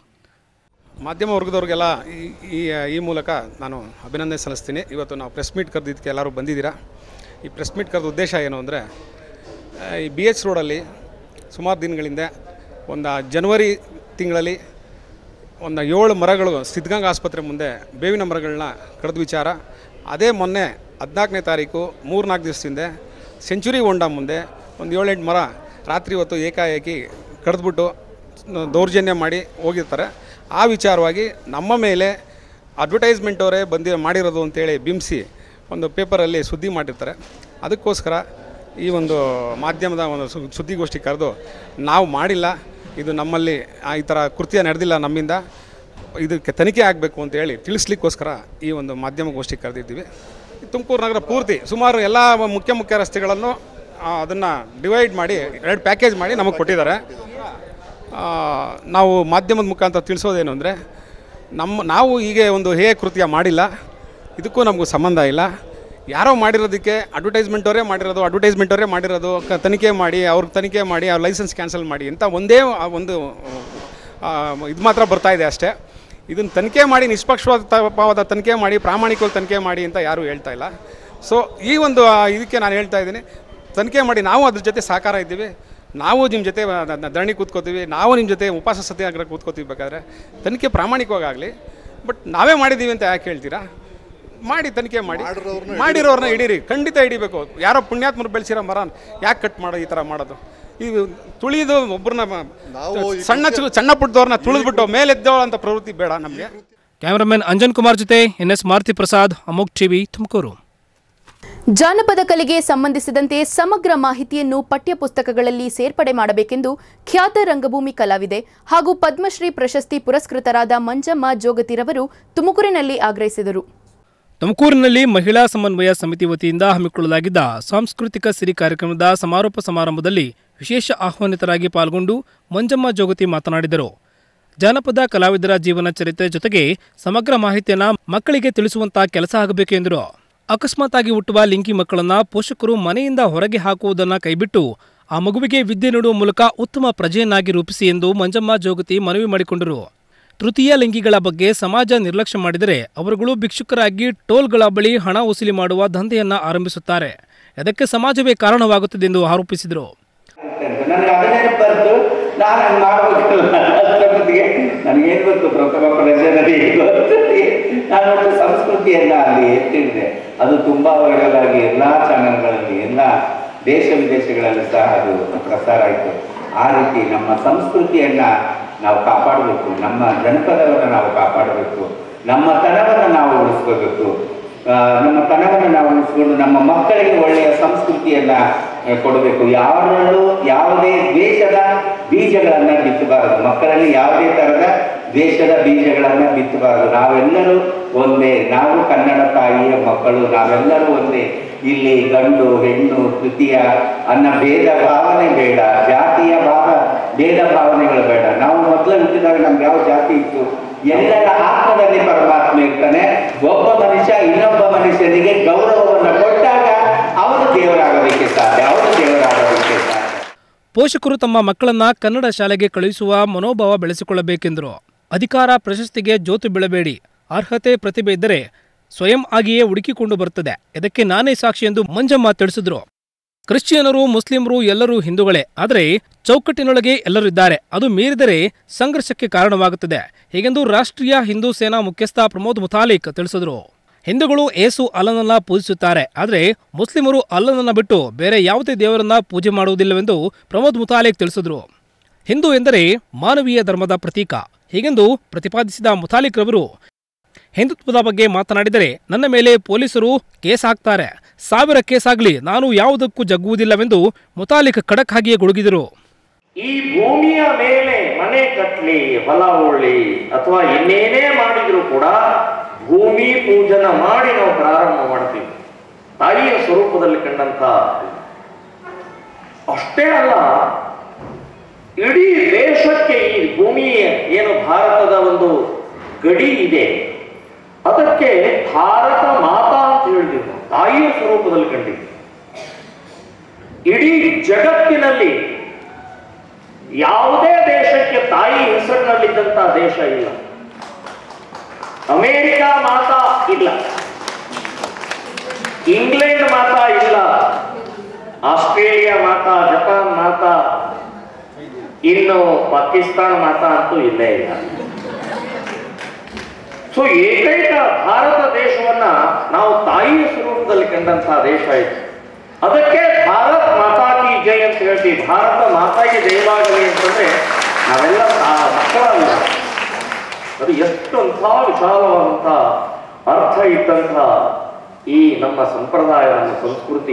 ಮಾಧ್ಯಮ ವರ್ಗದವ್ರಿಗೆಲ್ಲ ಈ ಈ ಮೂಲಕ ನಾನು ಅಭಿನಂದನೆ ಸಲ್ಲಿಸ್ತೀನಿ. ಇವತ್ತು ನಾವು ಪ್ರೆಸ್ ಮೀಟ್ ಕರೆದಿದ್ದಕ್ಕೆ ಎಲ್ಲರೂ ಬಂದಿದ್ದೀರಾ. ಈ ಪ್ರೆಸ್ ಮೀಟ್ ಕರೆದ ಉದ್ದೇಶ ಏನು ಅಂದರೆ, ಈ ಬಿ ಎಚ್ ರೋಡಲ್ಲಿ ಸುಮಾರು ದಿನಗಳಿಂದ ಒಂದು ಜನವರಿ ತಿಂಗಳಲ್ಲಿ ಒಂದು ಏಳು ಮರಗಳು ಸಿದ್ಧಗಂಗಾ ಆಸ್ಪತ್ರೆ ಮುಂದೆ ಬೇವಿನ ಮರಗಳನ್ನ ಕಡಿದ ವಿಚಾರ. ಅದೇ ಮೊನ್ನೆ ಹದಿನಾಲ್ಕನೇ ತಾರೀಕು ಮೂರು ನಾಲ್ಕು ದಿವಸದಿಂದ ಸೆಂಚುರಿ ಹೊಂಡ ಮುಂದೆ ಒಂದು ಏಳೆಂಟು ಮರ ರಾತ್ರಿ ಹೊತ್ತು ಏಕಾಏಕಿ ಕಡಿದ್ಬಿಟ್ಟು ದೌರ್ಜನ್ಯ ಮಾಡಿ ಹೋಗಿರ್ತಾರೆ. ಆ ವಿಚಾರವಾಗಿ ನಮ್ಮ ಮೇಲೆ ಅಡ್ವರ್ಟೈಸ್ಮೆಂಟ್ ಅವರೇ ಬಂದಿ ಮಾಡಿರೋದು ಅಂತೇಳಿ ಬಿಂಬಿಸಿ ಒಂದು ಪೇಪರಲ್ಲಿ ಸುದ್ದಿ ಮಾಡಿರ್ತಾರೆ. ಅದಕ್ಕೋಸ್ಕರ ಈ ಒಂದು ಮಾಧ್ಯಮದ ಒಂದು ಸುದ್ದಿಗೋಷ್ಠಿ ಕರೆದು ನಾವು ಮಾಡಿಲ್ಲ, ಇದು ನಮ್ಮಲ್ಲಿ ಈ ಥರ ಕೃತ್ಯ ನಡೆದಿಲ್ಲ, ನಮ್ಮಿಂದ ಇದಕ್ಕೆ ತನಿಖೆ ಆಗಬೇಕು ಅಂತೇಳಿ ತಿಳಿಸ್ಲಿಕ್ಕೋಸ್ಕರ ಈ ಒಂದು ಮಾಧ್ಯಮ ಗೋಷ್ಠಿ ಕರೆದಿದ್ದೀವಿ. ತುಮಕೂರು ನಗರ ಪೂರ್ತಿ ಸುಮಾರು ಎಲ್ಲ ಮುಖ್ಯ ಮುಖ್ಯ ರಸ್ತೆಗಳನ್ನು ಅದನ್ನು ಡಿವೈಡ್ ಮಾಡಿ ಎರಡು ಪ್ಯಾಕೇಜ್ ಮಾಡಿ ನಮಗೆ ಕೊಟ್ಟಿದ್ದಾರೆ. ನಾವು ಮಾಧ್ಯಮದ ಮುಖಾಂತರ ತಿಳಿಸೋದೇನು ಅಂದರೆ, ನಮ್ಮ ನಾವು ಹೀಗೆ ಒಂದು ಹೇಯ ಕೃತ್ಯ ಮಾಡಿಲ್ಲ, ಇದಕ್ಕೂ ನಮಗೂ ಸಂಬಂಧ ಇಲ್ಲ. ಯಾರೋ ಮಾಡಿರೋದಕ್ಕೆ ಅಡ್ವರ್ಟೈಸ್ಮೆಂಟ್ ಅವರೇ ಮಾಡಿರೋದು ಅಡ್ವರ್ಟೈಸ್ಮೆಂಟ್ ಅವರೇ ಮಾಡಿರೋದು ತನಿಖೆ ಮಾಡಿ ಅವ್ರಿಗೆ ತನಿಖೆ ಮಾಡಿ ಅವ್ರ ಲೈಸೆನ್ಸ್ ಕ್ಯಾನ್ಸಲ್ ಮಾಡಿ ಅಂತ ಒಂದೇ ಒಂದು ಇದು ಮಾತ್ರ ಬರ್ತಾ ಇದೆ ಅಷ್ಟೇ. ಇದನ್ನು ತನಿಖೆ ಮಾಡಿ ನಿಷ್ಪಕ್ಷಪಾತವಾದ ತನಿಖೆ ಮಾಡಿ ಪ್ರಾಮಾಣಿಕವಾಗಿ ತನಿಖೆ ಮಾಡಿ ಅಂತ ಯಾರೂ ಹೇಳ್ತಾ ಇಲ್ಲ. ಸೊ ಈ ಒಂದು ಇದಕ್ಕೆ ನಾನು ಹೇಳ್ತಾ ಇದ್ದೀನಿ, ತನಿಖೆ ಮಾಡಿ, ನಾವು ಅದ್ರ ಜೊತೆ ಸಹಕಾರ ಇದ್ದೀವಿ, ನಾವು ನಿಮ್ಮ ಜೊತೆ ಧರಣಿ ಕೂತ್ಕೋತೀವಿ, ನಾವು ನಿಮ್ಮ ಜೊತೆ ಉಪವಾಸ ಸತ್ಯಾಗ್ರಹ ಕೂತ್ಕೋತೀವಿ. ಬೇಕಾದ್ರೆ ತನಿಖೆ ಪ್ರಾಮಾಣಿಕವಾಗಿ ಆಗಲಿ. ಬಟ್ ನಾವೇ ಮಾಡಿದ್ದೀವಿ ಅಂತ ಯಾಕೆ ಹೇಳ್ತೀರಾ? ಮಾಡಿ ತನಿಖೆ ಮಾಡಿ, ಮಾಡಿರೋರನ್ನ ಹಿಡೀರಿ, ಖಂಡಿತ ಹಿಡಿಬೇಕು. ಯಾರೋ ಪುಣ್ಯಾತ್ಮರು ಬೆಳೆಸಿರೋ ಮರ ಯಾಕೆ ಕಟ್ ಮಾಡೋ ಈ ಥರ ಮಾಡೋದು? ಇದು ತುಳಿದು ಒಬ್ಬರನ್ನ ಸಣ್ಣ ಸಣ್ಣ ಪುಟ್ಟದವ್ರನ್ನ ತುಳಿದ್ಬಿಟ್ಟು ಮೇಲೆದ್ದವಳ ಅಂತ ಪ್ರವೃತ್ತಿ ಬೇಡ ನಮಗೆ. ಕ್ಯಾಮರಾಮನ್ ಅಂಜನ್ ಕುಮಾರ್ ಜೊತೆ ಎನ್ ಎಸ್ ಮಾರುತಿ ಪ್ರಸಾದ್, ಅಮೋಕ್ ಟಿವಿ, ತುಮಕೂರು. ಜಾನಪದ ಕಲೆಗೆ ಸಂಬಂಧಿಸಿದಂತೆ ಸಮಗ್ರ ಮಾಹಿತಿಯನ್ನು ಪಠ್ಯಪುಸ್ತಕಗಳಲ್ಲಿ ಸೇರ್ಪಡೆ ಮಾಡಬೇಕೆಂದು ಖ್ಯಾತ ರಂಗಭೂಮಿ ಕಲಾವಿದೆ ಹಾಗೂ ಪದ್ಮಶ್ರೀ ಪ್ರಶಸ್ತಿ ಪುರಸ್ಕೃತರಾದ ಮಂಜಮ್ಮ ಜೋಗತಿರವರು ತುಮಕೂರಿನಲ್ಲಿ ಆಗ್ರಹಿಸಿದರು. ತುಮಕೂರಿನಲ್ಲಿ ಮಹಿಳಾ ಸಮನ್ವಯ ಸಮಿತಿ ವತಿಯಿಂದ ಹಮ್ಮಿಕೊಳ್ಳಲಾಗಿದ್ದ ಸಾಂಸ್ಕೃತಿಕ ಸಿರಿ ಕಾರ್ಯಕ್ರಮದ ಸಮಾರೋಪ ಸಮಾರಂಭದಲ್ಲಿ ವಿಶೇಷ ಆಹ್ವಾನಿತರಾಗಿ ಪಾಲ್ಗೊಂಡು ಮಂಜಮ್ಮ ಜೋಗತಿ ಮಾತನಾಡಿದರು. ಜಾನಪದ ಕಲಾವಿದರ ಜೀವನ ಚರಿತ್ರೆ ಜೊತೆಗೆ ಸಮಗ್ರ ಮಾಹಿತಿಯನ್ನು ಮಕ್ಕಳಿಗೆ ತಿಳಿಸುವಂತಹ ಕೆಲಸ ಆಗಬೇಕು ಎಂದರು. ಅಕಸ್ಮಾತ್ ಆಗಿ ಹುಟ್ಟುವ ಲಿಂಗಿ ಮಕ್ಕಳನ್ನ ಪೋಷಕರು ಮನೆಯಿಂದ ಹೊರಗೆ ಹಾಕುವುದನ್ನು ಕೈಬಿಟ್ಟು ಆ ಮಗುವಿಗೆ ವಿದ್ಯೆ ನೀಡುವ ಮೂಲಕ ಉತ್ತಮ ಪ್ರಜೆಯನ್ನಾಗಿ ರೂಪಿಸಿ ಎಂದು ಮಂಜಮ್ಮ ಜೋಗತಿ ಮನವಿ ಮಾಡಿಕೊಂಡರು. ತೃತೀಯ ಲಿಂಗಿಗಳ ಬಗ್ಗೆ ಸಮಾಜ ನಿರ್ಲಕ್ಷ್ಯ ಮಾಡಿದರೆ ಅವರುಗಳು ಭಿಕ್ಷುಕರಾಗಿ ಟೋಲ್ಗಳ ಬಳಿ ಹಣ ವಸೂಲಿ ಮಾಡುವ ದಂಧೆಯನ್ನ ಆರಂಭಿಸುತ್ತಾರೆ. ಇದಕ್ಕೆ ಸಮಾಜವೇ ಕಾರಣವಾಗುತ್ತದೆ ಎಂದು ಆರೋಪಿಸಿದರು. ನನಗೆ ಅದನ್ನೇ ಬಂತು, ನಾನು ಹಂಗೆ ಮಾಡಬೇಕಲ್ಲ ಅದರ ಬದಿಗೆ ನನಗೇನು ಗೊತ್ತು ಪ್ರಥಮ ಪ್ರಜೆನಲ್ಲಿ ನಾನು ಸಂಸ್ಕೃತಿಯನ್ನು ಅಲ್ಲಿ ಎತ್ತಿದ್ದೆ. ಅದು ತುಂಬ ವೈರಲ್ ಆಗಿ ಎಲ್ಲ ಚಾನಲ್ಗಳಲ್ಲಿ ಎಲ್ಲ ದೇಶ ವಿದೇಶಗಳಲ್ಲಿ ಸಹ ಅದು ಪ್ರಸಾರ ಆಯಿತು. ಆ ರೀತಿ ನಮ್ಮ ಸಂಸ್ಕೃತಿಯನ್ನು ನಾವು ಕಾಪಾಡಬೇಕು, ನಮ್ಮ ಜನಪದವನ್ನು ನಾವು ಕಾಪಾಡಬೇಕು, ನಮ್ಮ ತನವನ್ನು ನಾವು ಉಳಿಸ್ಕೋಬೇಕು. ನಮ್ಮ ತನವನ್ನು ನಾವು ಉಳಿಸ್ಕೊಂಡು ನಮ್ಮ ಮಕ್ಕಳಿಗೆ ಒಳ್ಳೆಯ ಸಂಸ್ಕೃತಿಯನ್ನು ಕೊಡಬೇಕು. ಯಾರಲ್ಲೂ ಯಾವುದೇ ದ್ವೇಷದ ಬೀಜಗಳನ್ನು ಬಿತ್ತಬಾರದು. ಮಕ್ಕಳಲ್ಲಿ ಯಾವುದೇ ಥರದ ದ್ವೇಷದ ಬೀಜಗಳನ್ನು ಬಿತ್ತಬಾರದು. ನಾವೆಲ್ಲರೂ ಒಂದೇ, ನಾವು ಕನ್ನಡ ತಾಯಿಯ ಮಕ್ಕಳು, ನಾವೆಲ್ಲರೂ ಒಂದೇ. ಇಲ್ಲಿ ಗಂಡು ಹೆಣ್ಣು ತೃತೀಯ ಅನ್ನೋ ಭೇದ ಭಾವನೆ ಬೇಡ, ಜಾತಿಯ ಭಾವ ಭೇದ ಭಾವನೆಗಳು ಬೇಡ. ನಾವು ಮೊದಲು ಹುಟ್ಟಿದಾಗ ನಮ್ಗೆ ಯಾವ ಜಾತಿ ಇತ್ತು? ಎಲ್ಲರ ಆತ್ಮದಲ್ಲಿ ಪರಮಾತ್ಮ ಇರ್ತಾನೆ. ಒಬ್ಬ ಮನುಷ್ಯ ಇನ್ನೊಬ್ಬ ಮನುಷ್ಯನಿಗೆ ಗೌರವವನ್ನು ಕೊಟ್ಟಾಗ ಅವನು ದೇವರಾಗೋದಕ್ಕೆ ಸಾಧ್ಯ, ಅವನು ದೇವರಾಗೋದಕ್ಕೆ ಸಾಧ್ಯ. ಪೋಷಕರು ತಮ್ಮ ಮಕ್ಕಳನ್ನ ಕನ್ನಡ ಶಾಲೆಗೆ ಕಳುಹಿಸುವ ಮನೋಭಾವ ಬೆಳೆಸಿಕೊಳ್ಳಬೇಕೆಂದರು. ಅಧಿಕಾರ ಪ್ರಶಸ್ತಿಗೆ ಜೋತು ಬೀಳಬೇಡಿ, ಅರ್ಹತೆ ಪ್ರತಿಭೆ ಇದ್ದರೆ ಸ್ವಯಂ ಆಗಿಯೇ ಹುಡುಕಿಕೊಂಡು ಬರುತ್ತದೆ. ಇದಕ್ಕೆ ನಾನೇ ಸಾಕ್ಷಿ ಎಂದು ಮಂಜಮ್ಮ ತಿಳಿಸಿದ್ರು. ಕ್ರಿಶ್ಚಿಯನರು, ಮುಸ್ಲಿಮರು ಎಲ್ಲರೂ ಹಿಂದೂಗಳೇ, ಆದರೆ ಚೌಕಟ್ಟಿನೊಳಗೆ ಎಲ್ಲರೂ ಇದ್ದಾರೆ. ಅದು ಮೀರಿದರೆ ಸಂಘರ್ಷಕ್ಕೆ ಕಾರಣವಾಗುತ್ತದೆ ಹೀಗೆಂದು ರಾಷ್ಟ್ರೀಯ ಹಿಂದೂ ಸೇನಾ ಮುಖ್ಯಸ್ಥ ಪ್ರಮೋದ್ ಮುತಾಲಿಕ್ ತಿಳಿಸಿದರು. ಹಿಂದೂಗಳು ಏಸು ಅಲ್ಲನನ್ನ ಪೂಜಿಸುತ್ತಾರೆ, ಆದರೆ ಮುಸ್ಲಿಮರು ಅಲ್ಲನನ್ನ ಬಿಟ್ಟು ಬೇರೆ ಯಾವುದೇ ದೇವರನ್ನ ಪೂಜೆ ಮಾಡುವುದಿಲ್ಲವೆಂದು ಪ್ರಮೋದ್ ಮುತಾಲಿಕ್ ತಿಳಿಸಿದರು. ಹಿಂದೂ ಎಂದರೆ ಮಾನವೀಯ ಧರ್ಮದ ಪ್ರತೀಕ ಹೀಗೆಂದು ಪ್ರತಿಪಾದಿಸಿದ ಮುತಾಲಿಕ್ ರವರು ಹಿಂದುತ್ವದ ಬಗ್ಗೆ ಮಾತನಾಡಿದರೆ ನನ್ನ ಮೇಲೆ ಪೊಲೀಸರು ಕೇಸ್ ಹಾಕ್ತಾರೆ, ಸಾವಿರ ಕೇಸ್ ಆಗಲಿ ನಾನು ಯಾವುದಕ್ಕೂ ಜಗ್ಗುವುದಿಲ್ಲವೆಂದು ಮುತಾಲಿಕ್ ಖಡಕ್ ಆಗಿಯೇ ಗುಡುಗಿದರು. ಈ ಭೂಮಿಯ ಮೇಲೆ ಮನೆ ಕಟ್ಟಲಿ, ಹೊಲ ಉಳ್ಳಿ ಅಥವಾ ಇನ್ನೇನೇ ಮಾಡಿದ್ರು ಕೂಡ ಭೂಮಿ ಪೂಜನ ಮಾಡಿ ನಾವು ಪ್ರಾರಂಭ ಮಾಡ್ತೀವಿ. ತಾಯಿಯ ಸ್ವರೂಪದಲ್ಲಿ ಕಂಡಂತ ಅಷ್ಟೇ ಅಲ್ಲ, ಇಡೀ ದೇಶಕ್ಕೆ ಈ ಭೂಮಿ ಏನು ಭಾರತದ ಒಂದು ಗಡಿ ಇದೆ ಅದಕ್ಕೆ ಭಾರತ ಮಾತಾ ಅಂತ ಹೇಳಿದ್ರು, ತಾಯಿಯ ಸ್ವರೂಪದಲ್ಲಿ ಕಂಡಿದ್ದು. ಇಡೀ ಜಗತ್ತಿನಲ್ಲಿ ಯಾವುದೇ ದೇಶಕ್ಕೆ ತಾಯಿ ಹೆಸರಿನಲ್ಲಿದ್ದಂತ ದೇಶ ಇಲ್ಲ. ಅಮೇರಿಕಾ ಮಾತಾ ಇಲ್ಲ, ಇಂಗ್ಲೆಂಡ್ ಮಾತಾ ಇಲ್ಲ, ಆಸ್ಟ್ರೇಲಿಯಾ ಮಾತಾ, ಜಪಾನ್ ಮಾತಾ, ಇನ್ನು ಪಾಕಿಸ್ತಾನ ಮಾತಾ ಅಂತೂ ಇಲ್ಲೇ ಇಲ್ಲ. ಸೊ ಏಕೈಕ ಭಾರತ ದೇಶವನ್ನ ನಾವು ತಾಯಿಯ ಸ್ವರೂಪದಲ್ಲಿ ಕಂಡಂತಹ ದೇಶ ಇದೆ. ಅದಕ್ಕೆ ಭಾರತ್ ಮಾತಾ ಕಿ ಜೈ ಅಂತ ಹೇಳ್ತೀವಿ. ಭಾರತ ಮಾತಾಗೆ ಜಯವಾಗಲಿ ಅಂತಂದ್ರೆ ನಾವೆಲ್ಲ ಮಕ್ಕಳಲ್ಲ. ಅದು ಎಷ್ಟಂಥ ವಿಶಾಲವಾದಂಥ ಅರ್ಥ ಇದ್ದಂಥ ಈ ನಮ್ಮ ಸಂಪ್ರದಾಯ, ನಮ್ಮ ಸಂಸ್ಕೃತಿ.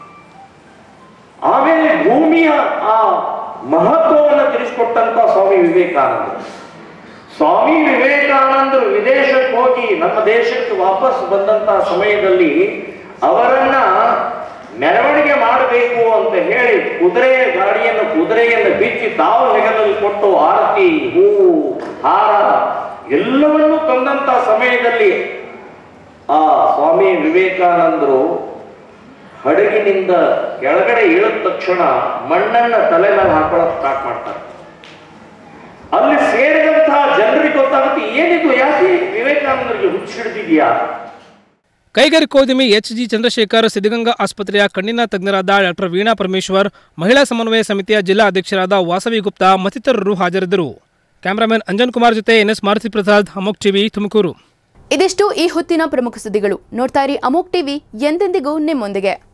ಆಮೇಲೆ ಭೂಮಿಯ ಆ ಮಹತ್ವವನ್ನು ತಿಳಿಸಿಕೊಟ್ಟಂತ ಸ್ವಾಮಿ ವಿವೇಕಾನಂದ. ಸ್ವಾಮಿ ವಿವೇಕಾನಂದರು ವಿದೇಶಕ್ಕೆ ಹೋಗಿ ನಮ್ಮ ದೇಶಕ್ಕೆ ವಾಪಸ್ ಬಂದಂತ ಸಮಯದಲ್ಲಿ ಅವರನ್ನ ಮೆರವಣಿಗೆ ಮಾಡಬೇಕು ಅಂತ ಹೇಳಿ ಕುದುರೆ ಗಾಡಿಯನ್ನು ಕುದುರೆಯನ್ನು ಬಿಚ್ಚಿ ತಾವು ಹೆಗಲಲ್ಲಿ ಕೊಟ್ಟು ಆರತಿ, ಹೂವು, ಹಾರ ಎಲ್ಲವನ್ನೂ ತಂದಂತ ಸಮಯದಲ್ಲಿ ಆ ಸ್ವಾಮಿ ವಿವೇಕಾನಂದರು ಹಡಗಿನಿಂದ ಕೆಳಗಡೆ ಇಳಿದ ತಕ್ಷಣ ಮಣ್ಣನ್ನ ತಲೆ ಮೇಲೆ ಹಾಕೊಳ್ಳೋಕೆ ಸ್ಟಾರ್ಟ್ ಮಾಡ್ತಾರೆ. ಅಲ್ಲಿ ಸೇರಿದಂತಹ ಜನರಿಗೆ ಗೊತ್ತಾಗುತ್ತೆ ಏನಿದು, ಯಾಕೆ ವಿವೇಕಾನಂದರಿಗೆ ಹುಚ್ಚಿಡಿದಿದೆಯಾ. ಕೈಗಾರಿಕೋದ್ಯಮಿ ಎಚ್ ಜಿ ಚಂದ್ರಶೇಖರ್, ಸಿದ್ಧಗಂಗಾ ಆಸ್ಪತ್ರೆಯ ಕಣ್ಣಿನ ತಜ್ಞರಾದ ಡಾಕ್ಟರ್ ವೀಣಾ ಪರಮೇಶ್ವರ್, ಮಹಿಳಾ ಸಮನ್ವಯ ಸಮಿತಿಯ ಜಿಲ್ಲಾ ಅಧ್ಯಕ್ಷರಾದ ವಾಸವಿ ಗುಪ್ತಾ ಮತ್ತಿತರರು ಹಾಜರಿದ್ದರು. ಕ್ಯಾಮರಾಮನ್ ಅಂಜನ್ ಕುಮಾರ್ ಜೊತೆ ಎನ್ಎಸ್ ಮಾರುತಿ ಪ್ರಸಾದ್, ಅಮೋಕ್ ಟಿವಿ, ತುಮಕೂರು. ಇದಿಷ್ಟು ಈ ಹೊತ್ತಿನ ಪ್ರಮುಖ ಸುದ್ದಿಗಳು. ನೋಡ್ತಾ ಇರಿ ಅಮೋಕ್ ಟಿವಿ, ಎಂದೆಂದಿಗೂ ನಿಮ್ಮೊಂದಿಗೆ.